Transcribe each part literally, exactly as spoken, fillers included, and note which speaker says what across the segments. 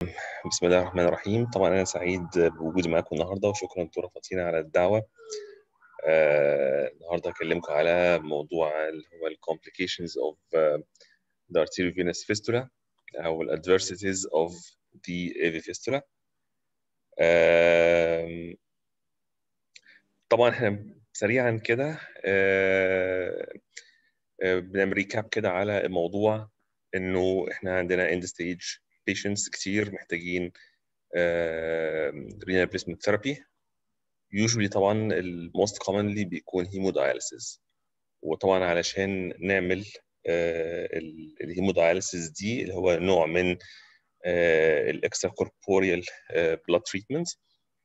Speaker 1: بسم الله الرحمن الرحيم. طبعا أنا سعيد بوجودي معاكم النهاردة، وشكرا دكتورة فاطمة على الدعوة. آه، النهاردة هكلمكم على موضوع اللي هو ال complications of uh, the arteriovenous fistula أو ال adversities of the A V fistula. آه، طبعا احنا سريعا كده آه، آه، بنعمل ريكاب كده على الموضوع، إنه احنا عندنا end stage patients كتير محتاجين renal replacement therapy. usually طبعا ال most commonly بيكون hemodialysis. وطبعا علشان نعمل الهيموداياليسيس دي اللي هو نوع من الاكسترا كوربوريال blood treatment،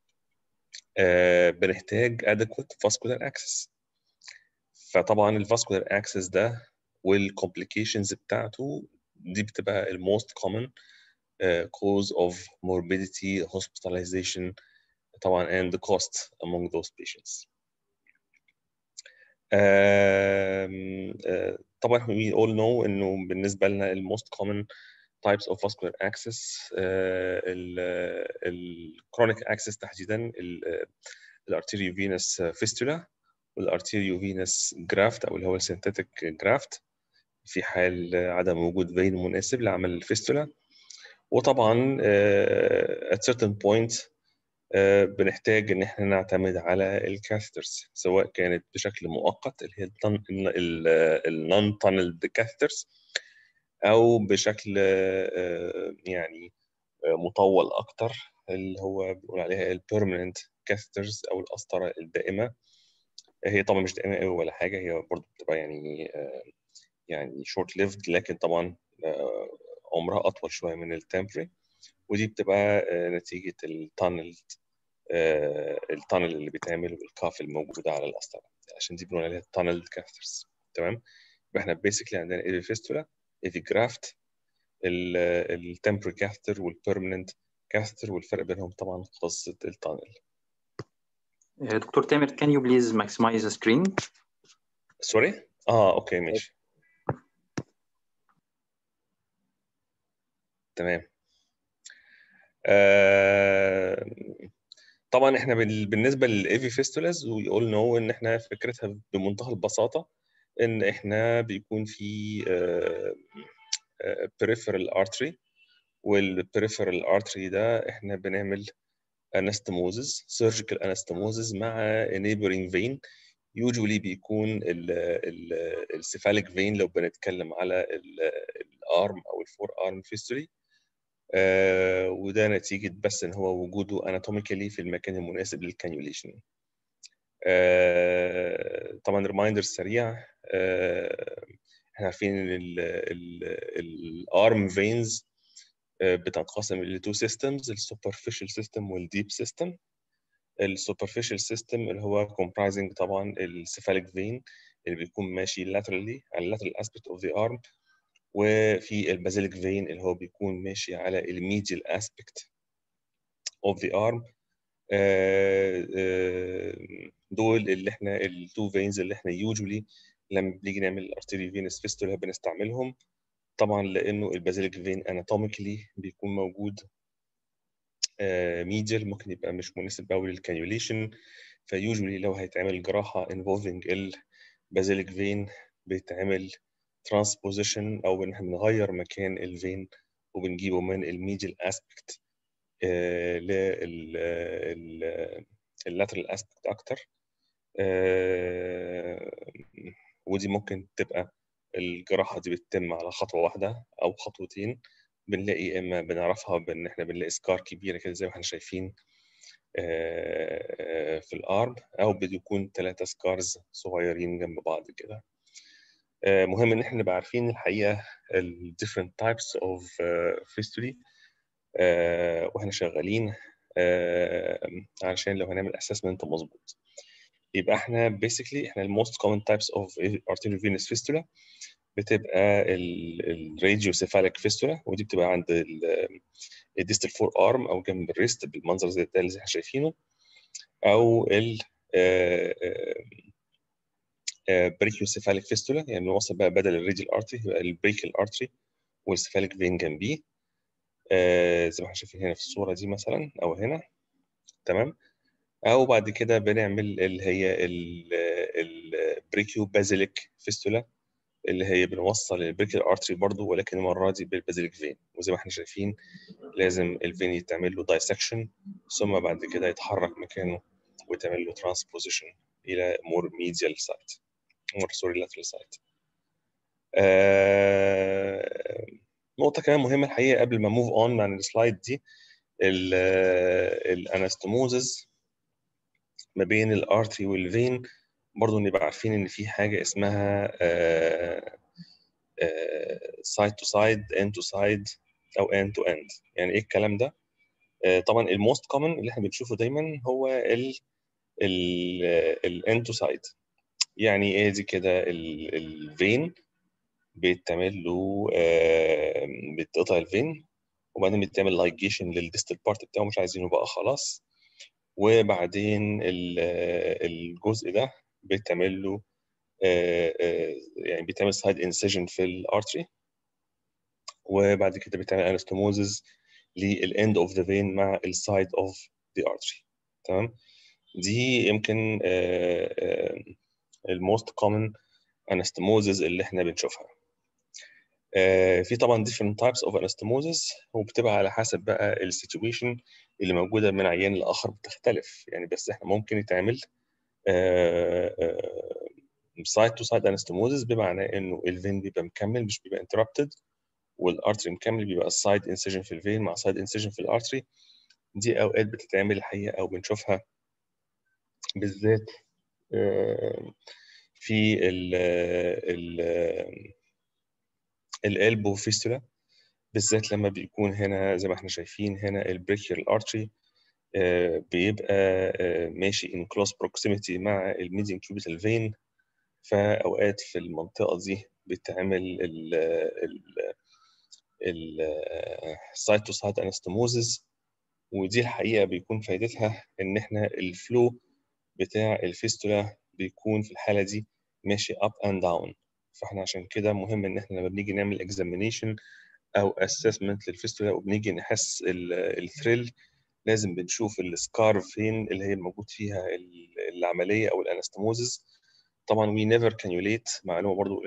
Speaker 1: بنحتاج adequate vascular access. فطبعا الفاسكولار access ده والcomplications بتاعته دي بتبقى ال most common cause of morbidity, hospitalization طبعا and the cost among those patients. Um, uh, طبعا we all know انه بالنسبه لنا ال most common types of vascular access ال ال chronic access تحديدا ال arteriovenous fistula وال arteriovenous graft او اللي هو ال synthetic graft في حال عدم وجود فين مناسب لعمل الفيستولا. وطبعا uh, at certain point بنحتاج ان احنا نعتمد على الكاثيترز، سواء كانت بشكل مؤقت اللي هي النون تانلد كاثيترز، او بشكل يعني مطول اكتر اللي هو بنقول عليها البيرمننت كاثيترز او القسطره الدائمه. هي طبعا مش دائمه قوي ولا حاجه، هي برضه بتبقى يعني يعني شورت ليفد، لكن طبعا عمرها اطول شويه من التمبري، ودي بتبقى نتيجه التانلد آه، التانل اللي بيتعمل والكاف الموجوده على القسطره، عشان دي بنقول عليها تانل كاثرز. تمام. يبقى احنا بيسكلي عندنا ايفي فيستولا، ايفي جرافت، التمبري كاثر والبيرمننت كاثر، والفرق بينهم طبعا قصه التانل.
Speaker 2: دكتور تامر, can you please maximize the screen?
Speaker 1: سوري؟ اه اوكي ماشي. تمام. آه طبعا احنا بال- بالنسبه للايفي فيستولاز وي اول نو ان احنا فكرتها بمنتهى البساطه ان احنا بيكون في peripheral artery، والperipheral artery ده احنا بنعمل anastomosis surgical anastomosis مع neighboring vein. usually بيكون السيفاليك vein لو بنتكلم على الارم او الفور ارم فيستولي، آه وده نتيجة بس ان هو وجوده anatomically في المكان المناسب للكانيوليشن. آه طبعا ريمايندر سريع، آه احنا عارفين ان الارم فينز بتنقسم ل two systems، ال superficial system وال deep system. ال superficial system اللي هو comprising طبعا الcephalic vein اللي بيكون ماشي laterally على lateral aspect of the arm، وفي البازيليك vein اللي هو بيكون ماشي على الميديال aspect of the arm. آه آه دول اللي احنا ال two veins اللي احنا usually لما بنيجي نعمل arteriovenous fistula بنستعملهم، طبعا لانه البازيليك فين اناتوميكلي بيكون موجود ميديال، uh, ممكن يبقى مش مناسب قوي للكانيوليشن. فيوجولي لو هيتعمل جراحه involving البازيليك فين بيتعمل ترانسبوزيشن او ان احنا بنغير مكان الفين وبنجيبه من الميديال اسبكت لللاترال اسبكت اكتر. uh, ودي ممكن تبقى الجراحة دي بتتم على خطوة واحدة أو خطوتين. بنلاقي إما بنعرفها بإن إحنا بنلاقي سكار كبيرة كده زي ما إحنا شايفين في الأرم، أو بيكون ثلاثة سكارز صغيرين جنب بعض كده. مهم إن إحنا نبقى عارفين الحقيقة ال different types of fistulae وإحنا شغالين علشان لو هنعمل assessment مظبوط. يبقى إحنا basically إحنا ال most common types of arteriovenous fistula بتبقى الراديوسيفاليك فيستولا، ودي بتبقى عند الديستال فور ارم او جنب الريست بالمنظر زي ده اللي احنا شايفينه، او ال بريكيوسيفاليك فيستولا، يعني نوصل بقى بدل الراديال ارتري يبقى البريكيال ارتري والسيفاليك فين جنبيه. آه زي ما احنا شايفين هنا في الصورة دي مثلا أو هنا، تمام. أو بعد كده بنعمل اللي هي البريكيو بازيليك فيستولا، اللي هي بنوصل البريكيال ارتري برضو، ولكن المرة دي بالبازيليك فين. وزي ما احنا شايفين لازم الفين يتعمل له دايسكشن، ثم بعد كده يتحرك مكانه ويتعمل له ترانسبوزيشن إلى مور ميديال سايت، مور سوري لاترال سايت. آه نقطة كمان مهمة الحقيقة قبل ما موف اون عن السلايد دي، الانستموزز ما بين الارتري والفين، برضه نبقى عارفين ان في حاجة اسمها سايد تو سايد، اند تو سايد، او اند تو اند. يعني ايه الكلام ده؟ آه طبعا الموست كومن اللي احنا بنشوفه دايما هو ال ال الاند تو سايد. يعني ايه دي كده؟ الفين بيتعمل له آه بتقطع الفين، وبعدين بيتعمل لايجيشن للديستال بارت بتاعه، مش عايزينه بقى خلاص، وبعدين الجزء ده بيتعمل له آه آه يعني بيتعمل سايد انسيجن في الارتري، وبعد كده بيتعمل انستموزز للاند اوف ذا فين مع السايد اوف ذا ارتري، تمام. دي يمكن الموست كومن انستموزز اللي احنا بنشوفها. آه في طبعا different types of anastomosis، وبتبقى على حسب بقى السيتويشن اللي موجوده من عيان لاخر بتختلف يعني، بس احنا ممكن يتعمل سايد تو سايد انستموزس، بمعنى انه الفين بيبقى مكمل مش بيبقى انتربتد، والارتري مكمل، بيبقى السايد انسيجن في الفين مع سايد انسيجن في الارتري. دي اوقات بتتعمل الحقيقه او بنشوفها بالذات في ال ال الالبو فيستولا، بالذات لما بيكون هنا زي ما احنا شايفين هنا البريكيال ارتري بيبقى ماشي in close proximity مع الميديان كيوبيتال فين، فأوقات في المنطقة دي بتعمل ال ال side to side anastomosis. ودي الحقيقة بيكون فايدتها إن إحنا الفلو بتاع الفيستولا بيكون في الحالة دي ماشي up and down. فإحنا عشان كده مهم إن إحنا لما بنيجي نعمل examination أو assessment للفيستولا وبنيجي نحس الثريل، لازم بنشوف السكار فين اللي هي موجود فيها العمليه او الانستموزز. طبعا وي نيفر كانيوليت، معلومه برضو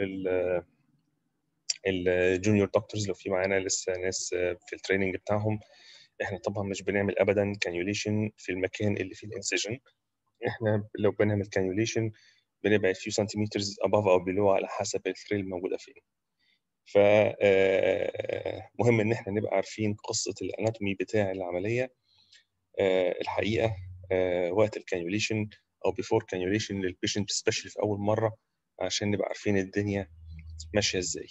Speaker 1: الجونيور دكتورز لو في معانا لسه ناس في التريننج بتاعهم، احنا طبعا مش بنعمل ابدا كانيوليشن في المكان اللي فيه الانسيجن. احنا لو بنعمل كانيوليشن بنبعد فيو سنتيمترز above او below على حسب الثريل موجوده فين. ف مهم ان احنا نبقى عارفين قصه الاناتومي بتاع العمليه الحقيقه وقت الكانيوليشن او بيفور كانيوليشن للبيشنت، سبيشالي في اول مره، عشان نبقى عارفين الدنيا ماشيه ازاي.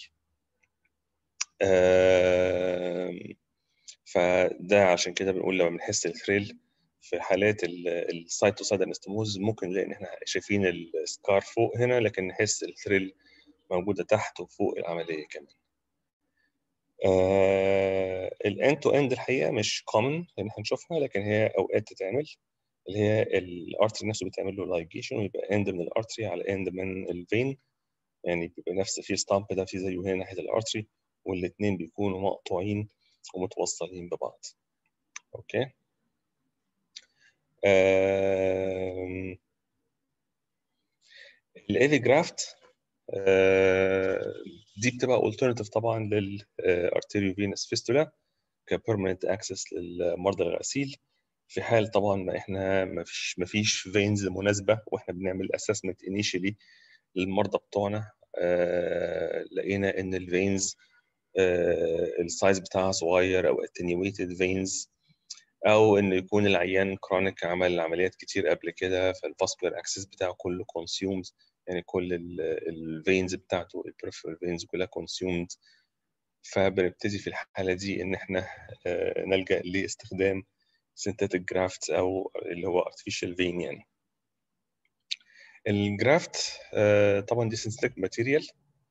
Speaker 1: فده عشان كده بنقول لما بنحس الثريل في حالات السايد تو سايد انستموز ممكن نلاقي ان احنا شايفين السكار فوق هنا، لكن نحس الثريل موجوده تحت وفوق العمليه كمان. الاند تو اند الحقيقه مش كومن ان احنا نشوفها، لكن هي اوقات تتعمل، اللي هي الارتري نفسه بيتعمل له لايجيشن ويبقى اند من الارتري على اند من الفين، يعني بيبقى نفس في ستامب ده في زيه هنا ناحيه الارتري، والاثنين بيكونوا مقطوعين ومتوصلين ببعض. اوكي. الايفي جرافت دي بتبقى alternative طبعا للارتيريو فينس فيستولا كبيرمننت اكسس للمرضى الغسيل، في حال طبعا ما احنا ما فيش ما فيش فينز مناسبه واحنا بنعمل اسسمنت انيشالي للمرضى بتوعنا. آه لقينا ان الفينز آه السايز بتاعها صغير او attenuated فينز، او ان يكون العيان كرونيك عمل عمليات كتير قبل كده فالفاسكولار اكسس بتاعه كله كونسيومد، يعني كل الفينز بتاعته البريفرال فينز كلها كونسيومد. فبنبتدي في الحاله دي ان احنا آه نلجا لاستخدام synthetic grafts او اللي هو artificial vein. يعني الجرافت آه طبعا دي synthetic material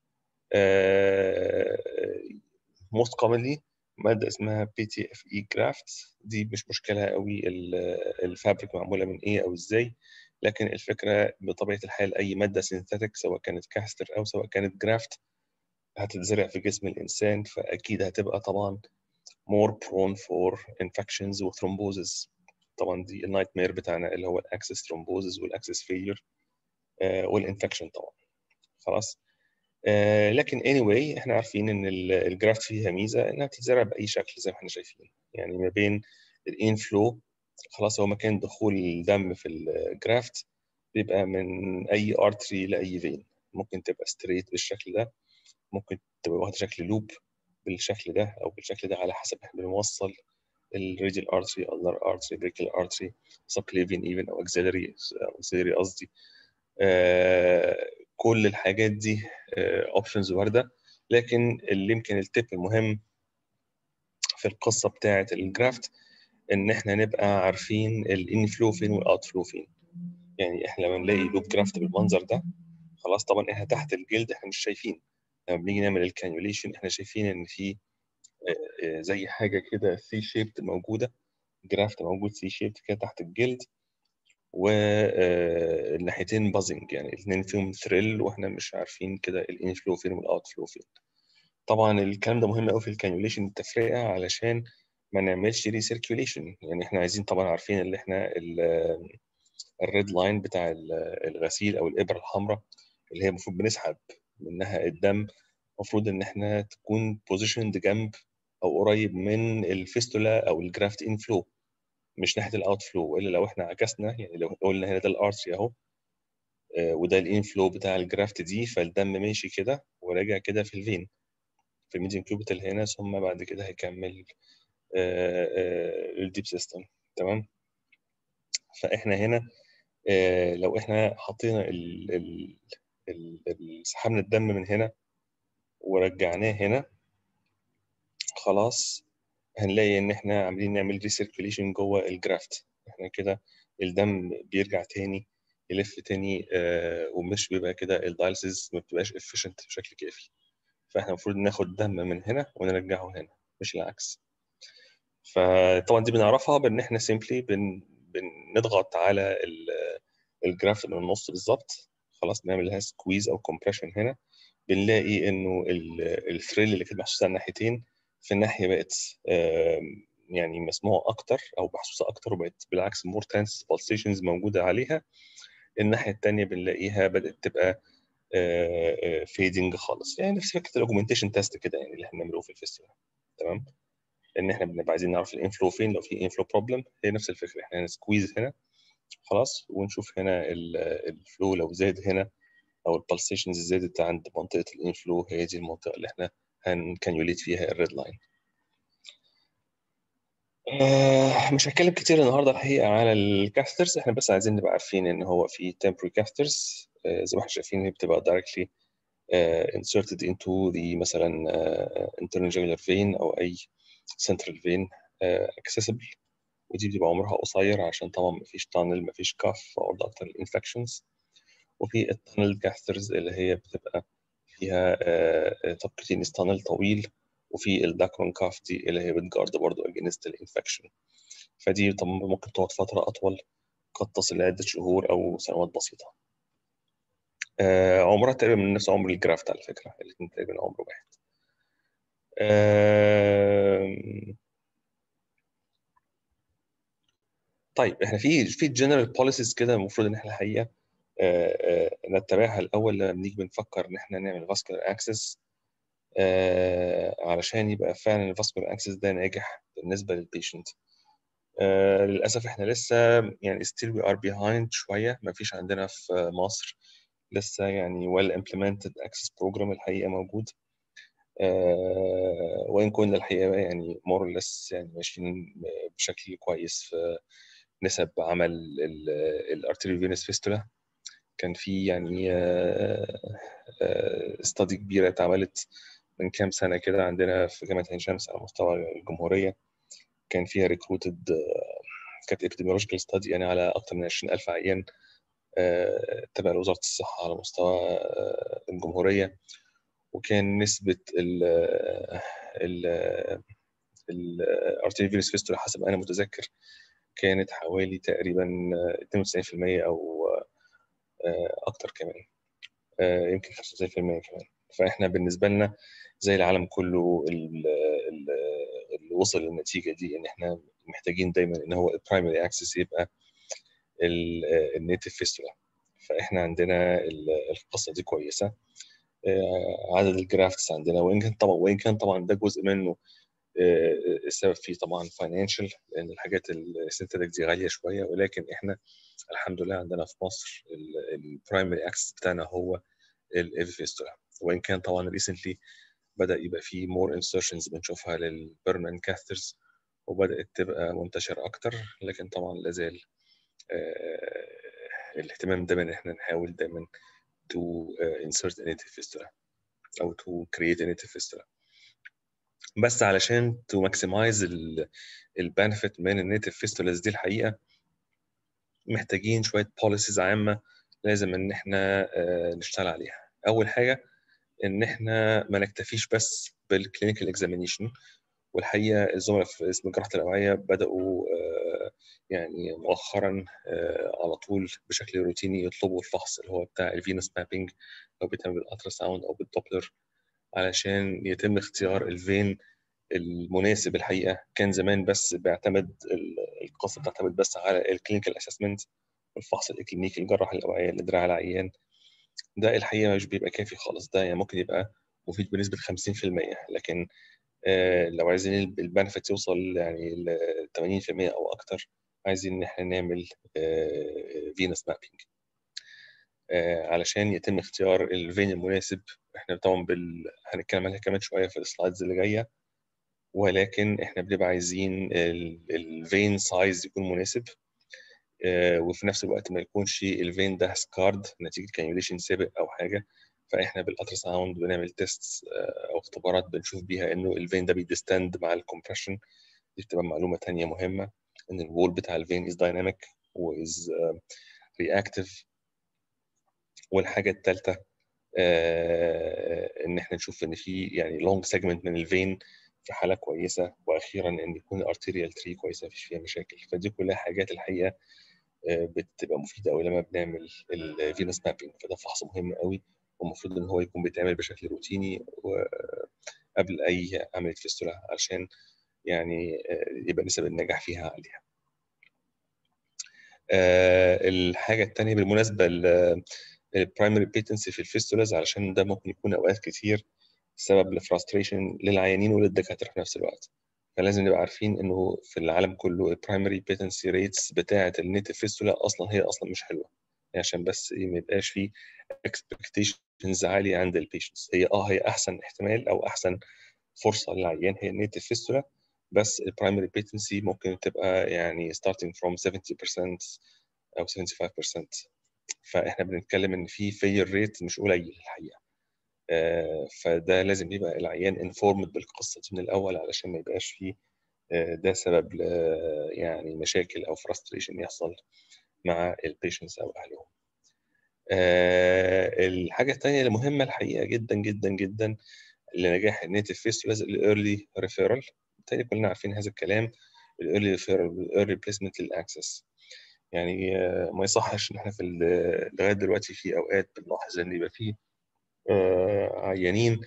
Speaker 1: آه most commonly مادة اسمها بي تي اف اي جرافت. دي مش مشكلة قوي الفابريك معمولة من ايه او ازاي، لكن الفكرة بطبيعة الحال اي مادة سينثيتك سواء كانت كاستر او سواء كانت جرافت هتتزرع في جسم الانسان، فاكيد هتبقى طبعا more prone for infections وثرومبوزز. طبعا دي النايت مير بتاعنا اللي هو الاكسس ثرومبوزز والاكسس فيلير والانفكشن طبعا. خلاص. آه لكن anyway احنا عارفين ان الجرافت فيها ميزه انها بتتزرع باي شكل زي ما احنا شايفين، يعني ما بين الانفلو خلاص هو مكان دخول الدم في الجرافت بيبقى من اي ارتري لاي فين، ممكن تبقى ستريت بالشكل ده، ممكن تبقى واخده شكل لوب بالشكل ده او بالشكل ده على حسب احنا بنوصل الريديال ارتري ulnar ارتري بريكال ارتري subclavian even او auxiliary auxiliary قصدي. آه كل الحاجات دي اوبشنز آه وارده، لكن اللي يمكن التip المهم في القصه بتاعه الجرافت ان احنا نبقى عارفين الانفلو فين والاوت فلو فين. يعني احنا لما نلاقي لوب جرافت بالمنظر ده خلاص طبعا احنا تحت الجلد احنا مش شايفين، لما بنيجي نعمل الكانيوليشن احنا شايفين ان في زي حاجه كده سي شيبت موجوده، جرافت موجود سي شيبت كده تحت الجلد، والناحيتين بازنج يعني الاثنين فيهم ثريل واحنا مش عارفين كده الانفلو فين والاوت فلو فين. طبعا الكلام ده مهم قوي في الكانيوليشن التفرقه علشان ما نعملش ريسيركيوليشن، يعني احنا عايزين طبعا عارفين اللي احنا الريد لاين بتاع الغسيل او الابره الحمراء اللي هي المفروض بنسحب منها الدم، المفروض ان احنا تكون بوزيشند جنب او قريب من الفيستولا او الجرافت انفلو مش ناحيه الاوت فلو، والا لو احنا عكسنا يعني لو قلنا هنا ده الارتري اهو آه وده الانفلو بتاع الجرافت دي، فالدم ماشي كده وراجع كده في الفين في الميديان كيوبيتال هنا، ثم بعد كده هيكمل الديب سيستم. تمام. فاحنا هنا آه لو احنا حطينا ال ال ال سحبنا الدم من هنا ورجعناه هنا خلاص هنلاقي ان احنا عاملين نعمل ريسيركيوليشن جوه الجرافت، احنا كده الدم بيرجع تاني يلف تاني آه ومش بيبقى كده الدايلسيس ما بتبقاش افيشنت بشكل كافي، فاحنا المفروض ناخد دم من هنا ونرجعه هنا مش العكس. فطبعا دي بنعرفها بان احنا سيمبلي بن بنضغط على الجرافت من النص بالظبط خلاص، نعمل لها سكويز او كومبريشن هنا، بنلاقي انه الثريل اللي كانت محسوسه على الناحيتين في الناحيه بقت يعني مسموعه اكتر او محسوسه اكتر، وبقت بالعكس مور تنس بالسيشنز موجوده عليها. الناحيه الثانيه بنلاقيها بدات تبقى فيدنج خالص، يعني نفس فكره الاوجمنتيشن تيست كده يعني اللي احنا بنعمله في الفيستيولا. تمام. ان احنا بنبقى عايزين نعرف الانفلو فين، لو في انفلو بروبلم هي نفس الفكره، احنا هنسكويز هنا خلاص ونشوف هنا الفلو لو زاد هنا او البلسيشنز زادت عند منطقه الانفلو، هي دي المنطقه اللي احنا هنكانيوليت فيها الريد لاين. آه مش هتكلم كتير النهارده الحقيقه على الكاثترز، احنا بس عايزين نبقى عارفين ان هو في temporary catheters آه زي ما احنا شايفين هي بتبقى directly آه inserted into the مثلا آه internal jugular vein او اي central vein آه accessible، ودي بتبقى عمرها قصير عشان طبعا مفيش تانل مفيش كاف او اكتر الانفكشنز. وفي التانل كاثترز اللي هي بتبقى فيها سبكوتينيوس تانل طويل، وفي الداكرون كاف دي اللي هي بتجارد برضه اجينست الانفكشن، فدي طبعا ممكن تقعد فتره اطول قد تصل لعده شهور او سنوات بسيطه. آه عمرها تقريبا من نفس عمر الجرافت على فكره، الاثنين تقريبا عمر واحد. آه طيب احنا في في جنرال بوليسيز كده المفروض ان احنا الحقيقه آه آه نتبعها الاول لما بنيجي بنفكر ان احنا نعمل فاسكولار اكسس آه علشان يبقى فعلا الفاسكولار اكسس ده ناجح بالنسبه للبيشنت. آه للاسف احنا لسه يعني still we are behind شويه، ما فيش عندنا في مصر لسه يعني well implemented access program الحقيقه موجود. آه وان كنا الحقيقه يعني more or less يعني ماشيين بشكل كويس في نسب عمل الارتيريو فينس فيستولا. كان في يعني استادي كبيره اتعملت من كام سنه كده عندنا في جامعه عين شمس على مستوى الجمهوريه، كان فيها ريكروتد كانت ابيديميولوجيكال ستادي يعني على اكثر من عشرين ألف عيان تبع لوزاره الصحه على مستوى الجمهوريه، وكان نسبه ال ال الارتيريو فينس فيستولا حسب انا متذكر كانت حوالي تقريبا اثنين وتسعين بالمية او اكتر كمان، يمكن خمسة وتسعين بالمية كمان. فاحنا بالنسبه لنا زي العالم كله اللو وصل للنتيجه دي ان احنا محتاجين دايما ان هو البرايمري اكسس يبقى النيتف فيستولا. فاحنا عندنا القصه دي كويسه. عدد الجرافتس عندنا، وان كان طبعا وان كان طبعا ده جزء منه السبب فيه طبعا فاينانشال، لان الحاجات السينثيتك دي غاليه شويه، ولكن احنا الحمد لله عندنا في مصر البرايمري اكسس بتاعنا هو الايفي فيستولا. وان كان طبعا ريسنتلي بدا يبقى فيه مور انسرشنز بنشوفها للبيرمننت كاثرز وبدات تبقى منتشره اكتر، لكن طبعا لازال الاهتمام دايما ان احنا نحاول دايما to uh, insert a native fistula او to create a native fistula. بس علشان to maximize البنفيت من النيتف فيستولاز دي الحقيقه محتاجين شويه بوليسيز عامه لازم ان احنا uh, نشتغل عليها. اول حاجه ان احنا ما نكتفيش بس بالكلينيكال اكزامينيشن، والحقيقه الزملاء في اسم جراحه الاوعيه بداوا uh, يعني مؤخرا uh, على طول بشكل روتيني يطلبوا الفحص اللي هو بتاع الفينوس مابينج او بيتعمل بالالترا ساوند او بالدوبلر علشان يتم اختيار الفين المناسب. الحقيقه كان زمان بس بيعتمد القصه بتعتمد بس على الكلينيكال اسسمنت، الفحص الاكلينيكي الجراح الاوعيه لدراع العيان. ده الحقيقه مش بيبقى كافي خالص، ده يعني ممكن يبقى مفيد بنسبه خمسين في المية، لكن آه لو عايزين البنفيت يوصل يعني ل ثمانين في المية او اكتر عايزين ان احنا نعمل آه فينوس مابينج آه علشان يتم اختيار الفين المناسب. احنا طبعا بال... هنتكلم عليها كمان شويه في السلايدز اللي جايه، ولكن احنا بنبقى عايزين الفين سايز يكون مناسب آه وفي نفس الوقت ما يكونش الفين ده سكارد نتيجه كانيوليشن سابق او حاجه. فاحنا بالالترا ساوند بنعمل تيست آه او اختبارات بنشوف بيها انه الفين ده بيديستند مع الكومبريشن. دي بتبقى معلومه ثانيه مهمه، ان الوول بتاع الفين از دايناميك واز رياكتيف. والحاجه الثالثه آه ان احنا نشوف ان في يعني لونج سيجمنت من الفين في حاله كويسه، واخيرا ان يكون الارتيريال تري كويسه مفيش فيها مشاكل. فدي كلها حاجات الحقيقه آه بتبقى مفيده قوي لما بنعمل الفينوس مابينج. فده فحص مهم قوي والمفروض ان هو يكون بيتعمل بشكل روتيني قبل اي عمليه فيستولا علشان يعني آه يبقى نسب النجاح فيها عاليه. آه الحاجه الثانيه بالمناسبه البرايمري بيتنسي في الفيستولاز، علشان ده ممكن يكون اوقات كتير سبب لفراستريشن للعيانين وللدكاتره في نفس الوقت. فلازم نبقى عارفين انه في العالم كله البرايمري بيتنسي ريتس بتاعه النيتف فيستولا اصلا هي اصلا مش حلوه، يعني عشان بس ما يبقاش في اكسبكتيشنز عاليه عند البيشنتس. هي اه هي احسن احتمال او احسن فرصه للعيان هي النيتف فيستولا، بس البرايمري بيتنسي ممكن تبقى يعني starting from seventy percent او seventy-five percent. فاحنا بنتكلم ان في فير ريت مش قليل الحقيقه. آه فده لازم يبقى العيان انفورمد بالقصه دي من الاول علشان ما يبقاش فيه آه ده سبب ل يعني مشاكل او فرستريشن يحصل مع البيشنتس او اهلهم. آه الحاجه الثانيه المهمه الحقيقه جدا جدا جدا لنجاح النيتف فيستولاز الايرلي ريفيرال. بالتالي كلنا عارفين هذا الكلام، الايرلي ريفيرال والايرلي بليسمنت للاكسس. يعني ما يصحش ان احنا في لغايه دلوقتي في اوقات بنلاحظ ان يبقى في عيانين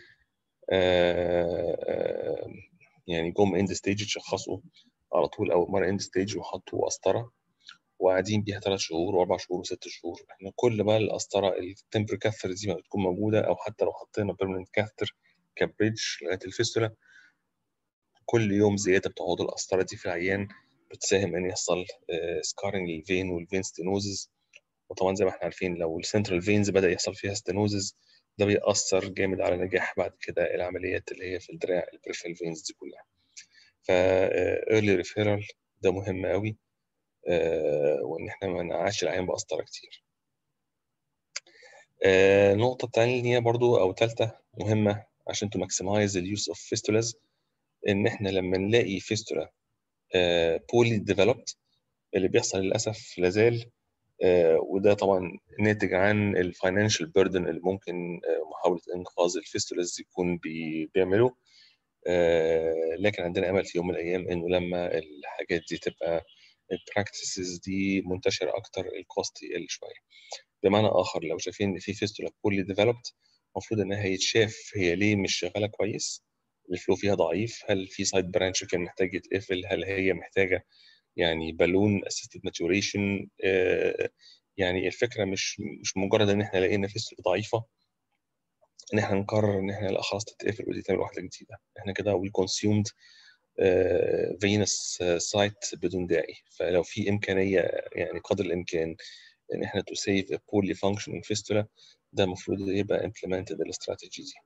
Speaker 1: يعني جم اند ستيج اتشخصوا على طول اول مره اند ستيج وحطوا قسطره وقاعدين بيها ثلاث شهور واربع شهور وست شهور. احنا كل ما القسطره التمبر كاثر دي ما بتكون موجوده، او حتى لو حطينا بيرمننت كاثر كبريدج لغايه الفيستولا، كل يوم زياده بتقعد القسطره دي في العيان بتساهم ان يحصل سكارنج للفين والفين ستينوزز. وطبعا زي ما احنا عارفين لو السنترال فينز بدا يحصل فيها ستينوزز ده بيأثر جامد على نجاح بعد كده العمليات اللي هي في الدراع البريفرال فينز دي كلها. فا early referral ده مهم قوي، وان احنا ما نقعدش العيان بقسطره كتير. النقطه الثانيه برضو او ثالثه مهمه عشان تو ماكسمايز اليوز اوف فيستولاز، ان احنا لما نلاقي فيستولا بولي ديفلوبد اللي بيحصل للاسف لازال آه وده طبعا ناتج عن الفاينانشال بيردن اللي ممكن آه محاوله انقاذ الفيستولاز يكون بي بيعملوا. آه لكن عندنا امل في يوم من الايام انه لما الحاجات دي تبقى البراكتسز دي منتشره اكتر الكوست يقل شويه. بمعنى اخر لو شايفين ان في فيستولا بولي ديفلوبد المفروض انها يتشاف هي ليه مش شغاله كويس، الفلو فيها ضعيف، هل في سايد برانش كان محتاج يتقفل، هل هي محتاجه يعني بالون اسيستد ماتوريشن. يعني الفكره مش مش مجرد ان احنا لقينا فيستول ضعيفه ان احنا نقرر ان احنا لا خلاص تتقفل ودي تعمل واحده جديده. احنا كده وي كونسيومد فينس سايت بدون داعي. فلو في امكانيه يعني قدر الامكان ان احنا تو سيف ا poorly functioning fistula، ده المفروض يبقى implemented الاستراتيجي دي.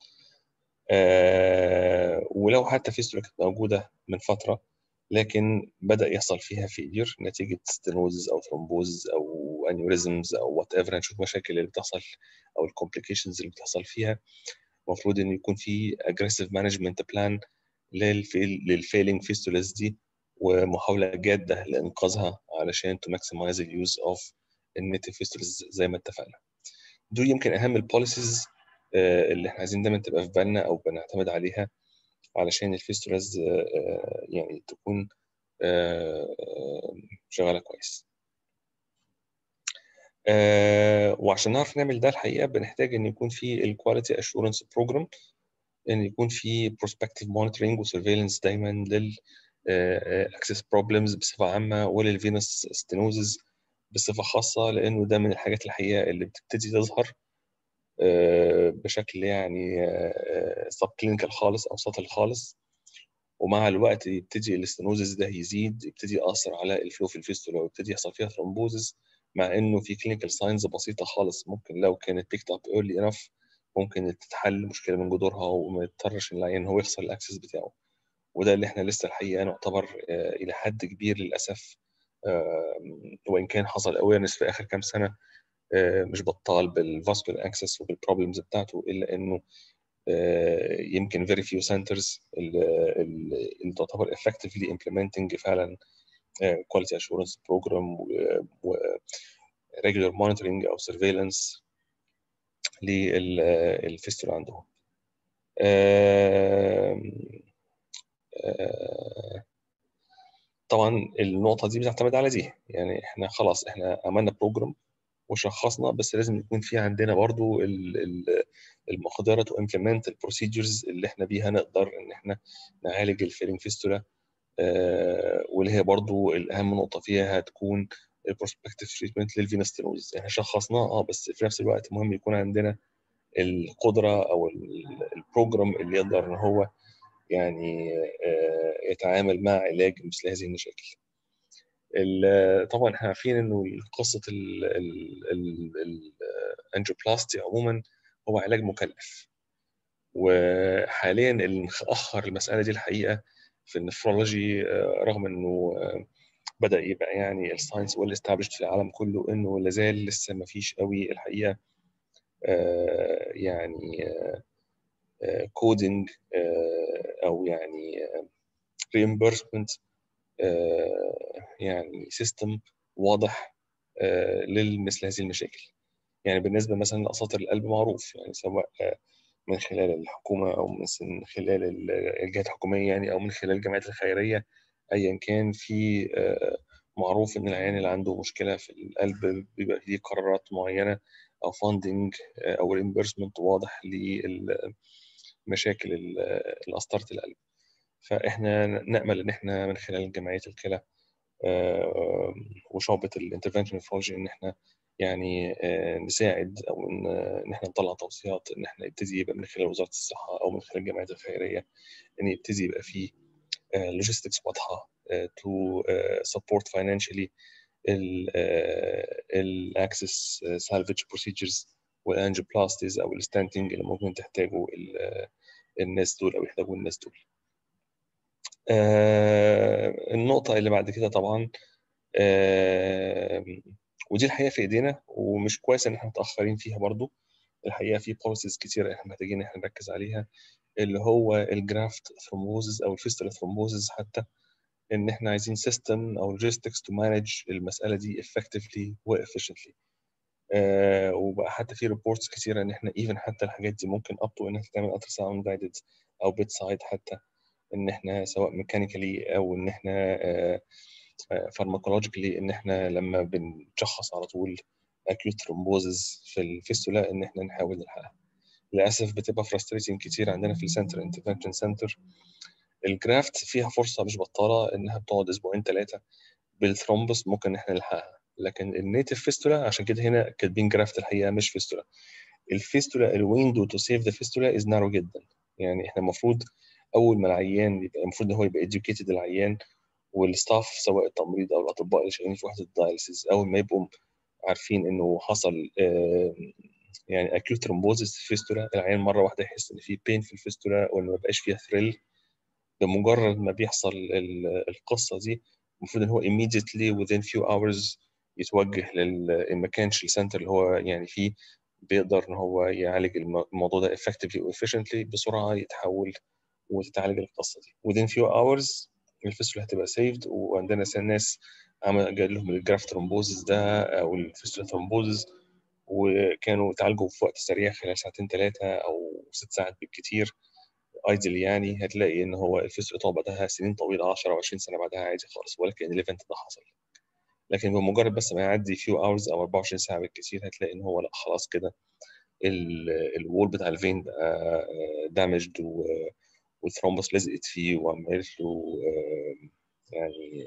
Speaker 1: آه ولو حتى فيستولا كانت موجوده من فتره لكن بدا يحصل فيها فيلير نتيجه ستينوزز او ثرومبوز او انيوريزمز او وات ايفر، هنشوف مشاكل اللي بتحصل او الكومبليكيشنز اللي بتحصل فيها. المفروض ان يكون في اجريسيف مانجمنت بلان للفيلينج فيستولاز دي ومحاوله جاده لانقاذها علشان تو ماكسمايز اليوز اوف النيتيف فيستولاز زي ما اتفقنا. دول يمكن اهم البوليسيز اللي احنا عايزين دايما تبقى في بالنا او بنعتمد عليها علشان الفيستولاز يعني تكون شغاله كويس. وعشان نعرف نعمل ده الحقيقه بنحتاج ان يكون في الكواليتي اشورنس بروجرام، ان يكون في بروسبكتيف مونيتورنج وسيرفيلانس دايما لل اكسس بروبلمز بصفه عامه وللفينس ستينوزز بصفه خاصه، لانه ده من الحاجات الحقيقه اللي بتبتدي تظهر بشكل يعني سب كلينيكال خالص او سطحي خالص، ومع الوقت يبتدي الاستنوزز ده يزيد، يبتدي ياثر على الفلو في الفيستولا ويبتدي يحصل فيها ثرومبوزز، مع انه في كلينيكال ساينز بسيطه خالص ممكن لو كانت بيكت اب ايرلي انف ممكن تتحل مشكله من جذورها وما يضطرش العيان هو يخسر الاكسس بتاعه. وده اللي احنا لسه الحقيقه نعتبر الى حد كبير للاسف، وان كان حصل اويرنس في اخر كام سنه مش بطال بالفاسكولار اكسس وبالبروبلمز بتاعته، الا انه يمكن very few centers اللي تعتبر effectively implementing فعلا quality assurance program و regular monitoring او surveillance للفيستولا عندهم. طبعا النقطه دي بتعتمد على دي، يعني احنا خلاص احنا عملنا بروجرام وشخصنا، بس لازم يكون في عندنا برضو المقدره تو امبلمنت البروسيجرز اللي احنا بيها نقدر ان احنا نعالج الفيلينج فيستولا، واللي هي برضو الاهم نقطه فيها هتكون البروسبكتيف تريتمنت للفينس ستينوزز. احنا شخصناه اه بس في نفس الوقت مهم يكون عندنا القدره او البروجرام اللي يقدر ان هو يعني يتعامل مع علاج مثل هذه المشاكل. طبعا احنا عارفين انه قصه الانجيوبلاستي عموما هو علاج مكلف، وحاليا اللي مأخر المساله دي الحقيقه في النفرولوجي رغم انه بدا يبقى يعني الساينس ويل استابلشد في العالم كله، انه لازال لسه ما فيش قوي الحقيقه يعني كودينج او يعني ريمبرسمنت يعني سيستم واضح لمثل هذه المشاكل. يعني بالنسبه مثلا لاساطير القلب معروف، يعني سواء من خلال الحكومه او من خلال الجهات الحكوميه يعني او من خلال الجمعيات الخيريه ايا كان، في معروف ان العيان اللي عنده مشكله في القلب بيبقى ليه قرارات معينه او فاندنج او ريمبرسمنت واضح لمشاكل القسطره القلب. فاحنا نامل ان احنا من خلال جمعيه الكلى وشعبة الانترفنشن نفرولوجي ان احنا يعني نساعد او ان احنا نطلع توصيات ان احنا يبتدي يبقى من خلال وزاره الصحه او من خلال الجمعيات الخيريه ان يبتدي يبقى فيه لوجيستكس واضحه تو سبورت فاينانشالي الاكسس سالفج بروسيجرز والانجيوبلاستيز او الستانتنج اللي ممكن تحتاجه الناس دول او يحتاجوا الناس دول. آه النقطة اللي بعد كده طبعا آه ودي الحقيقة في ايدينا ومش كويس ان احنا متأخرين فيها برضو، الحقيقة في بوليسيز كتير احنا محتاجين احنا نركز عليها، اللي هو الجرافت ثرومبوزز او الفيستولا ثرومبوزز، حتى ان احنا عايزين سيستم او لوجيستكس تو مانج المسألة دي effectively و efficiently. آه وبقى حتى في ريبورتس كتيرة ان احنا ايفن حتى الحاجات دي ممكن اب تو ان انت تعمل الترا ساوند جايدد او بيت سايد، حتى ان احنا سواء ميكانيكالي او ان احنا فارماكولوجيكالي ان احنا لما بنشخص على طول اكيوت ثرومبوزز في الفيستولا ان احنا نحاول نلحقها. للاسف بتبقى فرستريتنج كتير عندنا في السنتر انترفنشن سنتر. الجرافت فيها فرصه مش بطاله انها بتقعد اسبوعين ثلاثه، بالثرومبس ممكن احنا نلحقها. لكن النيتف فيستولا عشان كده هنا كاتبين جرافت الحقيقه مش فيستولا. الفيستولا الويندو تو سيف ذا فيستولا از نارو جدا. يعني احنا المفروض اول ما العيان يبقى المفروض ان هو يبقى educated العيان والستاف سواء التمريض او الاطباء اللي شغالين في وحده الدايلسيس اول ما يبقوا عارفين انه حصل آه يعني اكيوت ترومبوزيس في الفيستولا، العيان مره واحده يحس ان في بين في الفيستولا وان ما بقاش فيها ثريل. بمجرد ما بيحصل القصه دي المفروض ان هو immediately within few hours يتوجه لل ما كانش السنتر اللي هو يعني فيه بيقدر ان هو يعالج الموضوع ده effectively و efficiently بسرعه، يتحول وتتعالج القصه دي within few hours. الفيستولا هتبقى saved. وعندنا ناس عمل جاب لهم الجرافت ترومبوزيس ده او الفيستولا ترومبوزيس وكانوا اتعالجوا في وقت سريع خلال ساعتين ثلاثه او ست ساعات بالكثير ايدل. يعني هتلاقي ان هو الفيستولا طبعا بعدها سنين طويله عشرة او عشرين سنه بعدها عادي خالص ولا كان الايفنت ده حصل. لكن بمجرد بس ما يعدي فيو اورز او أربعة وعشرين ساعه بالكثير هتلاقي ان هو لا خلاص كده الوول بتاع الفين بقى دامجد والثرومبس لزقت فيه وعملت له يعني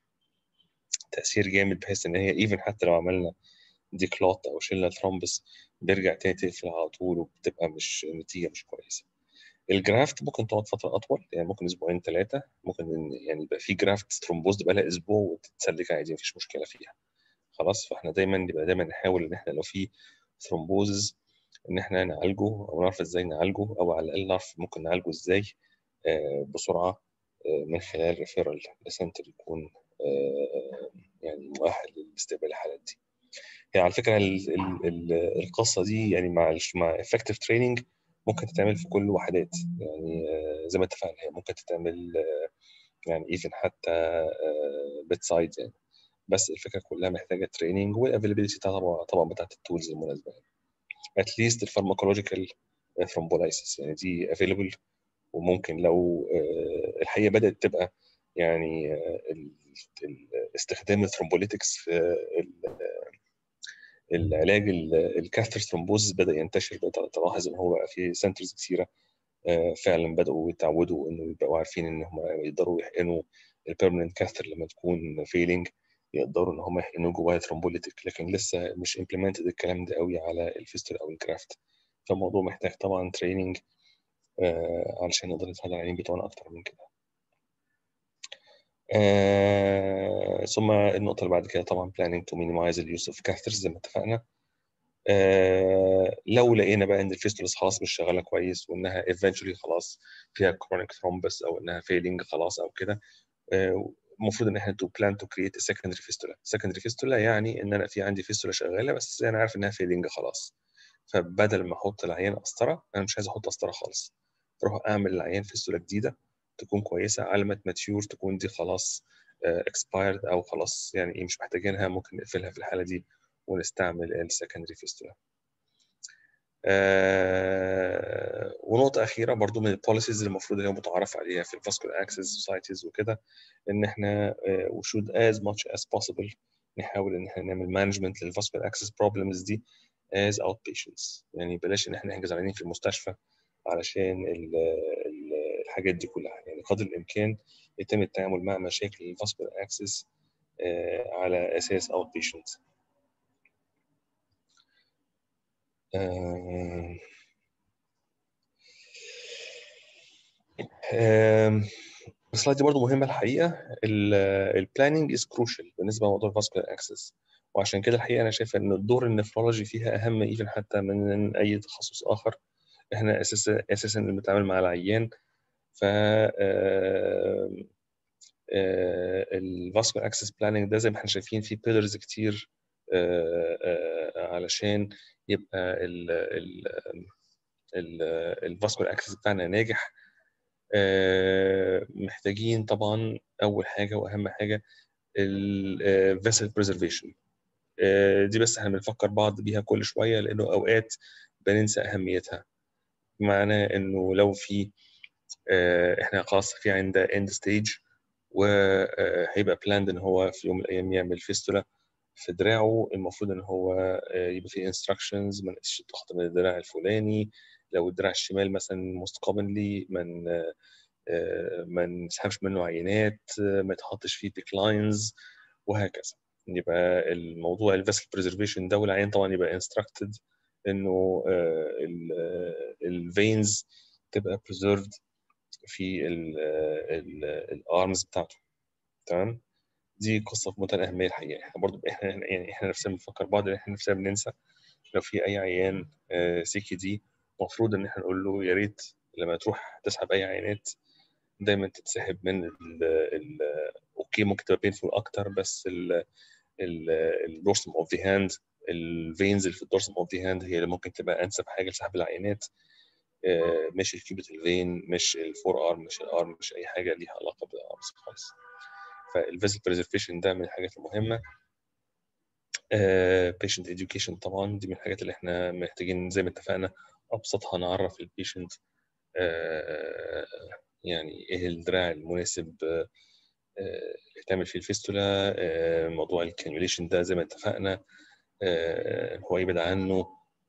Speaker 1: تاثير جامد بحيث ان هي ايفن حتى لو عملنا دي كلوت او شلنا الثرومبس بيرجع تاني تقفل على طول وبتبقى مش نتيجه مش كويسه. الجرافت ممكن تقعد فتره اطول، يعني ممكن اسبوعين ثلاثه، ممكن يعني يبقى في جرافت ثرومبوز بقى لها اسبوع وتتسلك عادي مفيش مشكله فيها خلاص. فاحنا دايما نبقى دايما نحاول ان احنا لو في ثرومبوزز ان احنا نعالجه او نعرف ازاي نعالجه او على الاقل نعرف ممكن نعالجه ازاي آه بسرعه آه من خلال ريفيرال لسنتر يكون آه يعني مؤهل لاستقبال الحالات دي. يعني على فكره ال ال ال القصه دي يعني مع مع effective training ممكن تتعمل في كل الوحدات. يعني آه زي ما اتفقنا هي ممكن تتعمل آه يعني ايفن حتى بيت سايد يعني. بس الفكره كلها محتاجه تريننج والافيلابيلتي طبعا طبعا بتاعت التولز المناسبه يعني. اتليست الفارماكولوجيكال ثرومبولايسيس يعني دي افيلبل. وممكن لو الحقيقه بدات تبقى يعني استخدام الثرومبوليتكس في العلاج الكاثر ثرومبوز بدا ينتشر. بقى تلاحظ ان هو بقى في سنترز كثيره فعلا بداوا يتعودوا انه يبقوا عارفين ان هم يقدروا يحقنوا البيرمننت كاثر لما تكون فيلينج، يقدروا ان هم يحقنوا جواها ثرومبوليتك. لكن لسه مش امبلمنتد الكلام ده قوي على الفيستول او الجرافت. فالموضوع محتاج طبعا تريننج آه علشان نقدر نساعد العيانين بتوعنا اكتر من كده. آه ثم النقطه اللي بعد كده طبعا planning to minimize the use of catheters زي ما اتفقنا. آه لو لقينا بقى ان الفيستولز خلاص مش شغاله كويس وانها eventually خلاص فيها chronic thrombus او انها failing خلاص او كده، المفروض ان احنا to plan to create a secondary fistula. secondary fistula يعني ان انا في عندي فيستولا شغاله بس انا عارف انها failing خلاص. فبدل ما احط العيان قسطره انا مش عايز احط قسطره خالص، اروح اعمل العيان فيستولا جديده تكون كويسه على ما تماتيور تكون دي خلاص expired او خلاص يعني ايه مش محتاجينها، ممكن نقفلها في الحاله دي ونستعمل السكندري فيستولا. آه ونقطة أخيرة برضو من البوليسيز اللي المفروض اللي هي متعارف عليها في الفاسكولار اكسس سوسايتيز وكده، إن إحنا we should as much as possible نحاول إن إحنا نعمل مانجمنت للفاسكولار اكسس بروبلمز دي as outpatients. يعني بلاش إن إحنا نحجز عيانين في المستشفى علشان ال ال الحاجات دي كلها. يعني قدر الإمكان يتم التعامل مع مشاكل الفاسكولار اكسس آه على أساس outpatient. آه السلايد دي برضو مهمه الحقيقه. البلاننج از كروشال بالنسبه لموضوع الفاسكولار اكسس، وعشان كده الحقيقه انا شايف ان الدور النفرولوجي فيها اهم ايفن حتى من اي تخصص اخر. احنا اساسا اساسا اللي بنتعامل مع العيان. ف الفاسكولار اكسس بلاننج ده زي ما احنا شايفين فيه بيلرز كتير علشان يبقى الفاسكولار اكسس بتاعنا ناجح. محتاجين طبعا اول حاجه واهم حاجه الفيسل بريزرفيشن. دي بس احنا بنفكر بعض بيها كل شويه لانه اوقات بننسى اهميتها. معناه انه لو في احنا خلاص في عندنا اند ستيج وهيبقى بلاند ان هو في يوم من الايام يعمل فيستولا في دراعه، المفروض ان هو يبقى فيه انستراكشنز ما نقصش الضغط من الدراع الفلاني، لو الدراع الشمال مثلا most commonly من ما نسحبش منه عينات، ما يتحطش فيه declines وهكذا. يبقى الموضوع الفيسل بريزرفيشن ده، والعيان طبعا يبقى انستراكتد انه الفينز تبقى preserved في الارمز بتاعته. تمام. دي قصه في منتهى الاهميه الحقيقه. احنا برضو احنا يعني احنا نفسنا بنفكر بعض ان احنا نفسنا بننسى لو في اي عيان سي كي دي، المفروض ان احنا نقول له يا ريت لما تروح تسحب اي عينات دايما تتسحب من ال ال اوكي ممكن تبقى بينفول اكتر، بس الدورسم اوف ذا هاند، الفينز اللي في الدورسم اوف ذا هاند هي اللي ممكن تبقى انسب حاجه لسحب العينات، مش الكيوبيتال فين، مش الفور ارم، مش الارم، مش اي حاجه ليها علاقه بالارمز خالص. فالفيزل بريزرفيشن ده من الحاجات المهمه. بيشنت uh, education طبعا دي من الحاجات اللي احنا محتاجين زي ما اتفقنا ابسطها نعرف البيشنت uh, يعني ايه الدراع المناسب uh, اللي تعمل فيه الفيستولا. uh, موضوع الكانيوليشن ده زي ما اتفقنا uh, هو يبعد عنه.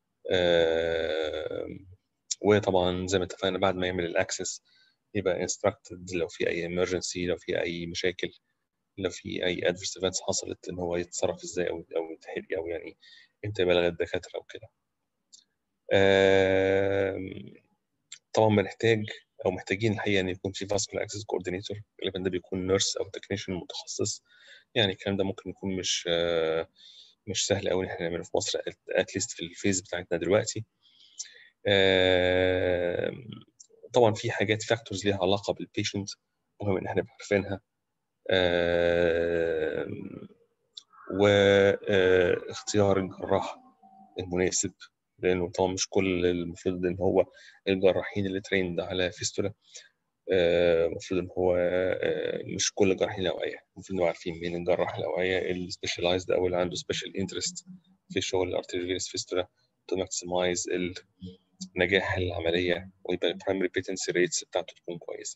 Speaker 1: uh, وطبعا زي ما اتفقنا بعد ما يعمل الاكسس يبقى instructed لو في اي emergency، لو في اي مشاكل، لو في اي ادفيرس ايفنتس حصلت ان هو يتصرف ازاي او او يتحرق او يعني امتى يبلغ الدكاتره او كده. طبعا بنحتاج او محتاجين الحقيقه ان يكون في فاسكولار اكسس كوردينيتور، غالبا ده بيكون نيرس او تكنيشن متخصص. يعني الكلام ده ممكن يكون مش مش سهل قوي ان احنا نعمله في مصر اتليست في الفيز بتاعتنا دلوقتي. طبعا في حاجات فاكتورز ليها علاقه بالبيشنت مهم ان احنا نبقى عارفينها، واختيار الجراح المناسب، لانه طبعا مش كل المفروض ان هو الجراحين اللي تريند على فيستولا المفروض ان هو مش كل الجراحين الاوعيه، المفروض نبقى عارفين مين الجراح الاوعيه السبيشاليزد او اللي عنده سبيشال انترست في شغل الارتيريال فينس فيستولا تو ماكسمايز نجاح العمليه ويبقى البرايمري بيتنسي ريتس بتاعته تكون كويسه.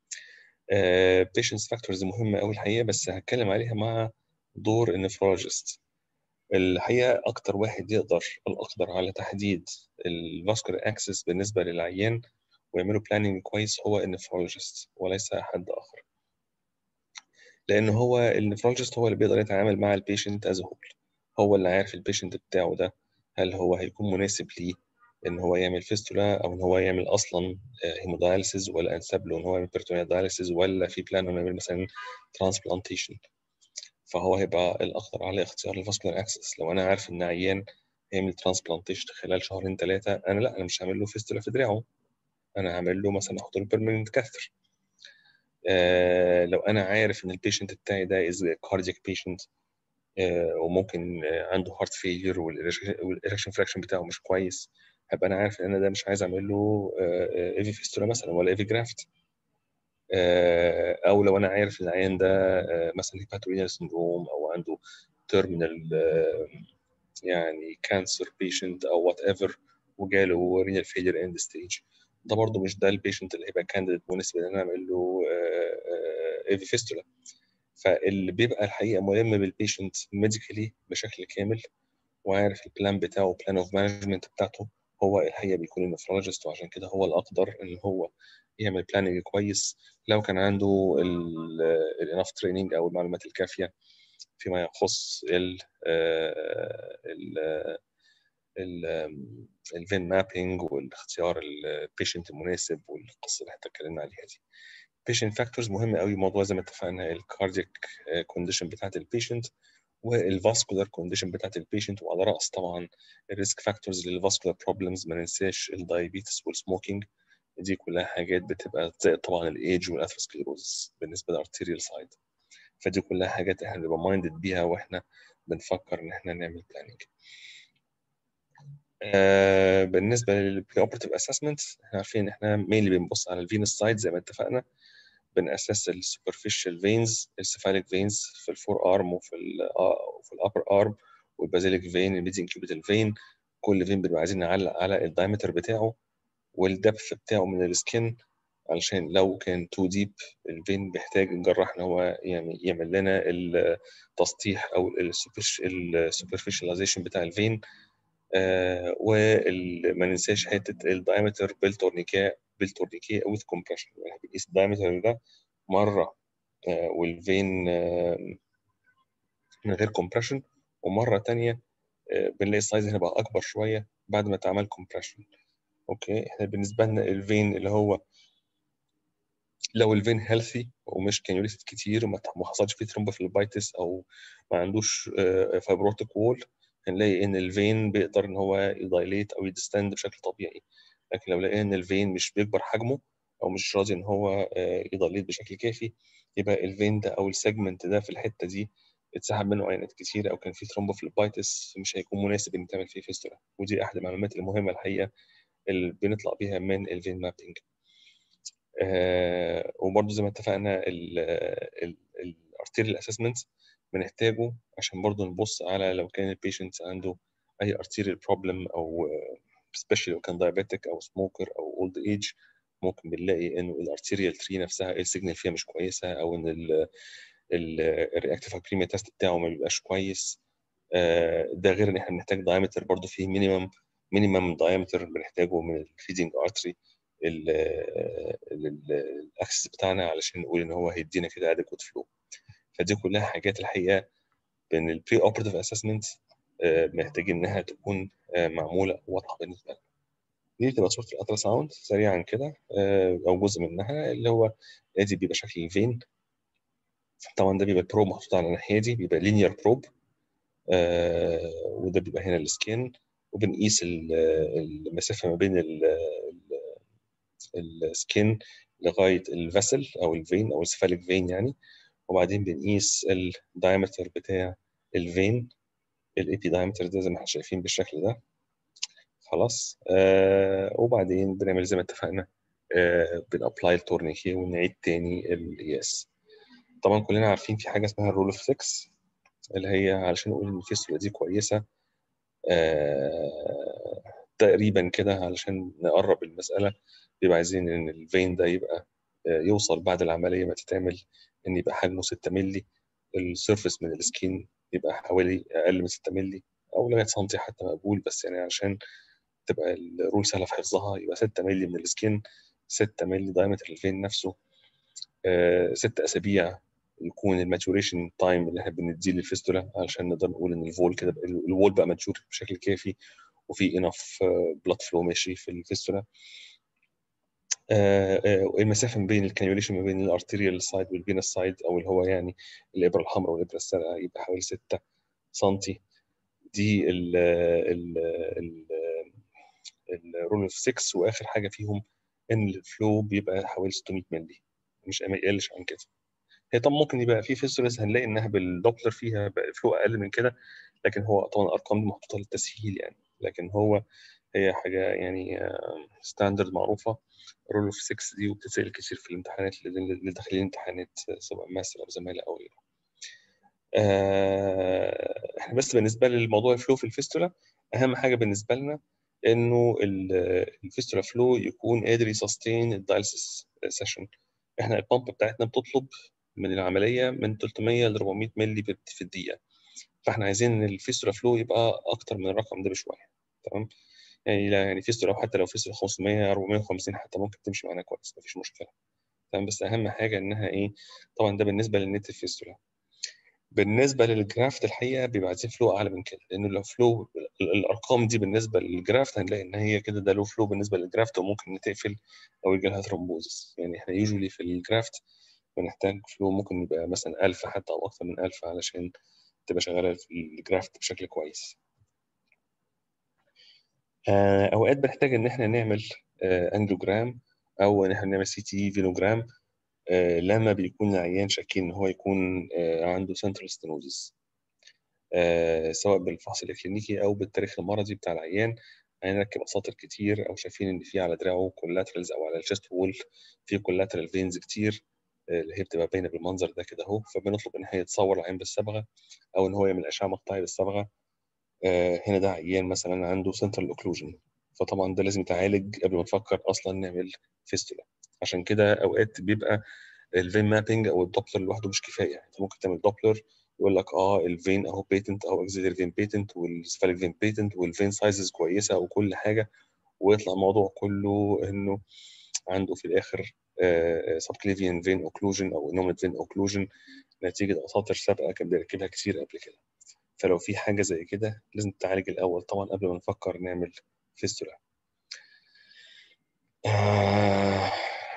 Speaker 1: بيشنس فاكتورز مهمه قوي الحقيقه، بس هتكلم عليها مع دور النفرولوجيست. الحقيقه اكتر واحد يقدر الاقدر على تحديد الفاسكولار اكسس بالنسبه للعيان ويعملوا بلاننج كويس هو النفرولوجيست وليس حد اخر، لان هو النفرولوجيست هو اللي بيقدر يتعامل مع البيشنت از هول، هو اللي عارف البيشنت بتاعه ده هل هو هيكون مناسب ليه ان هو يعمل فيستولا او ان هو يعمل اصلا هيموداياليسيس، ولا انسب له ان هو يعمل بيرتونيال داياليسيس، ولا في بلان انه يعمل مثلا ترانسبلانتيشن. فهو هيبقى الاخطر على اختيار الفاسكولار اكسس. لو انا عارف ان عيان هيعمل ترانسبلانتيشن خلال شهرين ثلاثه، انا لا انا مش هعمل له فيستولا في دراعه، انا هعمل له مثلا احط له بيرمننت كاثر. آه لو انا عارف ان البيشنت بتاعي ده از كاردياك بيشنت وممكن عنده هارت فيلير والإيركشن فراكشن بتاعه مش كويس، هبقى انا عارف ان انا ده مش عايز اعمل له ايفي فيستولا مثلا ولا ايفي جرافت. او لو انا عارف ان العيان ده مثلا هيباتورينال سندروم او عنده تيرمينال يعني كانسر بيشنت او وات ايفر وجاله رينال فيلير اند ستيج، ده برضه مش ده البيشنت اللي هيبقى كانديديت مناسب ان انا اعمل له ايفي فيستولا. فاللي بيبقى الحقيقه ملم بالبيشنت ميديكالي بشكل كامل وعارف البلان بتاعه بلان اوف مانجمنت بتاعته هو الحقيقه بيكون النفرولوجيست، وعشان كده هو الاقدر ان هو يعمل بلاننج كويس لو كان عنده الانف تريننج او المعلومات الكافيه فيما يخص ال ال ال الفين مابينج والاختيار البيشنت المناسب والقصه اللي احنا اتكلمنا عليها دي. بيشنت فاكتورز مهمه قوي، موضوع زي ما اتفقنا الكاردياك كونديشن بتاعت البيشنت والفاسكولار كونديشن بتاعت البيشنت، وعلى راس طبعا الريسك فاكتورز للفاسكولار بروبلمز، ما ننساش الدايابيتس والسموكينج، دي كلها حاجات بتبقى زائد طبعا الايدج والاثيروسكليروز بالنسبه للارتيريال سايد. فدي كلها حاجات احنا بنبقى مايندد بيها واحنا بنفكر ان احنا نعمل بلاننج. آه بالنسبه للبري اوبرتيف اسسمنت احنا عارفين ان احنا مين اللي بنبص على الفينس سايد زي ما اتفقنا، بنأسس السوبرفيشال فينز، السيفاليك فينز في الفور ارم وفي ال وفي الابر ارم، والبازيليك فين، الميديان كيوبيتال فين. كل فين بنبقى عايزين نعلق على الدايمتر بتاعه والدبث بتاعه من السكين، علشان لو كان تو ديب الفين بيحتاج الجراح ان هو يعني يعمل لنا التسطيح او السوبرفيشاليزيشن بتاع الفين آه وما ننساش حته الدايمتر بالتورنيكيه بالتورنيكيه وذ كومبريشن، يعني بنقيس الدايمتر ده مره آه والفين آه من غير كومبريشن، ومره ثانيه آه بنلاقي السايز هنا بقى اكبر شويه بعد ما اتعمل كومبريشن. اوكي، احنا بالنسبه لنا الفين اللي هو لو الفين هيلثي ومش كانيوليتد كتير وما ما حصلش فيه ثرومبوفليبايتس او ما عندوش فايبروتيك وول، هنلاقي ان الفين بيقدر ان هو يدايليت او يدستند بشكل طبيعي. لكن لو لقينا ان الفين مش بيكبر حجمه او مش راضي ان هو يدايليت بشكل كافي، يبقى الفين ده او السيجمنت ده في الحته دي اتسحب منه عينات كتير او كان فيه ثرومبوفليبايتس، مش هيكون مناسب ان تعمل فيه فيستولا. ودي احد المعلومات المهمه الحقيقه اللي بنطلع بيها من الفين مابينج. آه وبرضه زي ما اتفقنا الارتيريال اسسمنت بنحتاجه عشان برضه نبص على لو كان البيشنت عنده اي ارتيريال بروبلم، او سبيشالي لو كان دايابيتك او سموكر او اولد ايج، ممكن بنلاقي انه الارتيريال تري نفسها السيجنال فيها مش كويسه، او ان الرياكتيف هايبريميا تيست بتاعه ما بيبقاش كويس. آه ده غير ان احنا بنحتاج دايمتر برضه فيه مينيمم مينيمم دايمتر بنحتاجه من الفيدنج ارتري الاكسس بتاعنا علشان نقول ان هو هيدينا كده اديكوت فلو. فدي كلها حاجات الحقيقه بين البري اوبراتيف اسسمنت محتاجين انها تكون آه معموله واضحه بالنسبه لنا. دي بتبقى صوره الالترا ساوند سريعا كده، آه او جزء منها اللي هو ادي بيبقى شكل الفين. طبعا ده بيبقى البروب محطوط على الناحيه دي، بيبقى لينير بروب، آه وده بيبقى هنا السكين، وبنقيس المسافه ما بين السكين لغايه الفاسل او الفين او السفاليك فين يعني، وبعدين بنقيس الدايمتر بتاع الفين، الاي بي دايمتر ده زي ما احنا شايفين بالشكل ده. خلاص، آه وبعدين بنعمل زي ما اتفقنا، آه بنابلاي التورنيكي ونعيد تاني القياس. طبعا كلنا عارفين في حاجه اسمها الرول اوف ستة، اللي هي علشان نقول ان الفيستولا دي كويسه آه تقريبا كده، علشان نقرب المساله بيبقى عايزين ان الفين ده يبقى آه يوصل بعد العمليه ما تتعمل ان يبقى حجمه ستة مللي، السيرفس من السكين يبقى حوالي اقل من ستة مللي او لغايه سنتي حتى مقبول، بس يعني عشان تبقى الرول سهله في حفظها يبقى ستة مللي من السكين، ستة مللي دايمتر الفين نفسه، آه ست اسابيع يكون الماتوريشن تايم اللي احنا بنديه للفيستولا علشان نقدر نقول ان الفول كده الوول بقى ماتشور بشكل كافي وفي انف بلاد فلو ماشي في الفيستولا. آه آه المسافه ما بين الكانيوليشن ما بين الارتيريال سايد والفينس سايد او اللي هو يعني الابره الحمراء والابره الزرقاء يبقى حوالي ستة سنتي. دي ال ال ال الرول اوف ستة، واخر حاجه فيهم ان الفلو بيبقى حوالي ستمية مللي، مش ما يقلش عن كده. هي طبعا ممكن يبقى في فيستولز هنلاقي انها بالدوبلر فيها فلو اقل من كده، لكن هو طبعا الارقام دي محطوطه للتسهيل يعني، لكن هو هي حاجه يعني ستاندرد معروفه رول اوف ستة دي، وبتتسال كتير في الامتحانات اللي داخلين الامتحانات سواء ماستر او زماله او غيره. احنا بس بالنسبه للموضوع الفلو في الفيستولا، اهم حاجه بالنسبه لنا انه الفيستولا فلو يكون قادر يسستين الدايلسيس سيشن. احنا البامب بتاعتنا بتطلب من العمليه من تلتمية ل اربعمية مللي في الدقيقه، فاحنا عايزين ان الفيستولا فلو يبقى اكتر من الرقم ده بشويه. تمام، يعني لا يعني فيستولا حتى لو فيستولا خمسمية اربعمية وخمسين حتى ممكن تمشي معانا كويس، مفيش مشكله. تمام، بس اهم حاجه انها ايه، طبعا ده بالنسبه للنيتف فيستولا. بالنسبه للجرافت الحقيقه بيبقى عايزين فلو اعلى من كده، لانه لو فلو الارقام دي بالنسبه للجرافت هنلاقي ان هي كده ده لو فلو بالنسبه للجرافت وممكن تقفل او يجي لها ثرومبوزس. يعني احنا يوجولي في الجرافت بنحتاج فلو ممكن يبقى مثلا ألف حتى او اكثر من ألف علشان تبقى شغاله في الجرافت بشكل كويس. اوقات بنحتاج ان احنا نعمل انجيوجرام او ان احنا نعمل سي تي فينوجرام لما بيكون العيان شاكين ان هو يكون عنده سنترال ستينوزس، آه سواء بالفحص الإكلينيكي أو بالتاريخ المرضي بتاع العيان. هنركب أساطر كتير أو شايفين إن في على دراعه كولاترالز أو على الشيست وول في كولاترال فينز كتير، آه اللي هي بتبقى باينة بالمنظر ده كده أهو، فبنطلب إن هي يتصور العين بالصبغة أو إن هو يعمل أشعة مقطعية بالصبغة. آه هنا ده عيان مثلا عنده سنترال اوكلوجن، فطبعا ده لازم يتعالج قبل ما نفكر أصلا نعمل فيستولا. عشان كده أوقات بيبقى الفين مابينج أو الدوبلر لوحده مش كفاية، أنت ممكن تعمل دوبلر يقول لك اه الفين اهو بيتنت او اكزيلري فين بيتنت والسفاليك فين بيتنت والفين سايزز كويسه وكل حاجه، ويطلع الموضوع كله انه عنده في الاخر سبكليفيان فين اوكلوجن او انوميت فين اوكلوجن نتيجه اساطير سابقه كان بيركبها كتير قبل كده. فلو في حاجه زي كده لازم تتعالج الاول طبعا قبل ما نفكر نعمل فيستولا. آه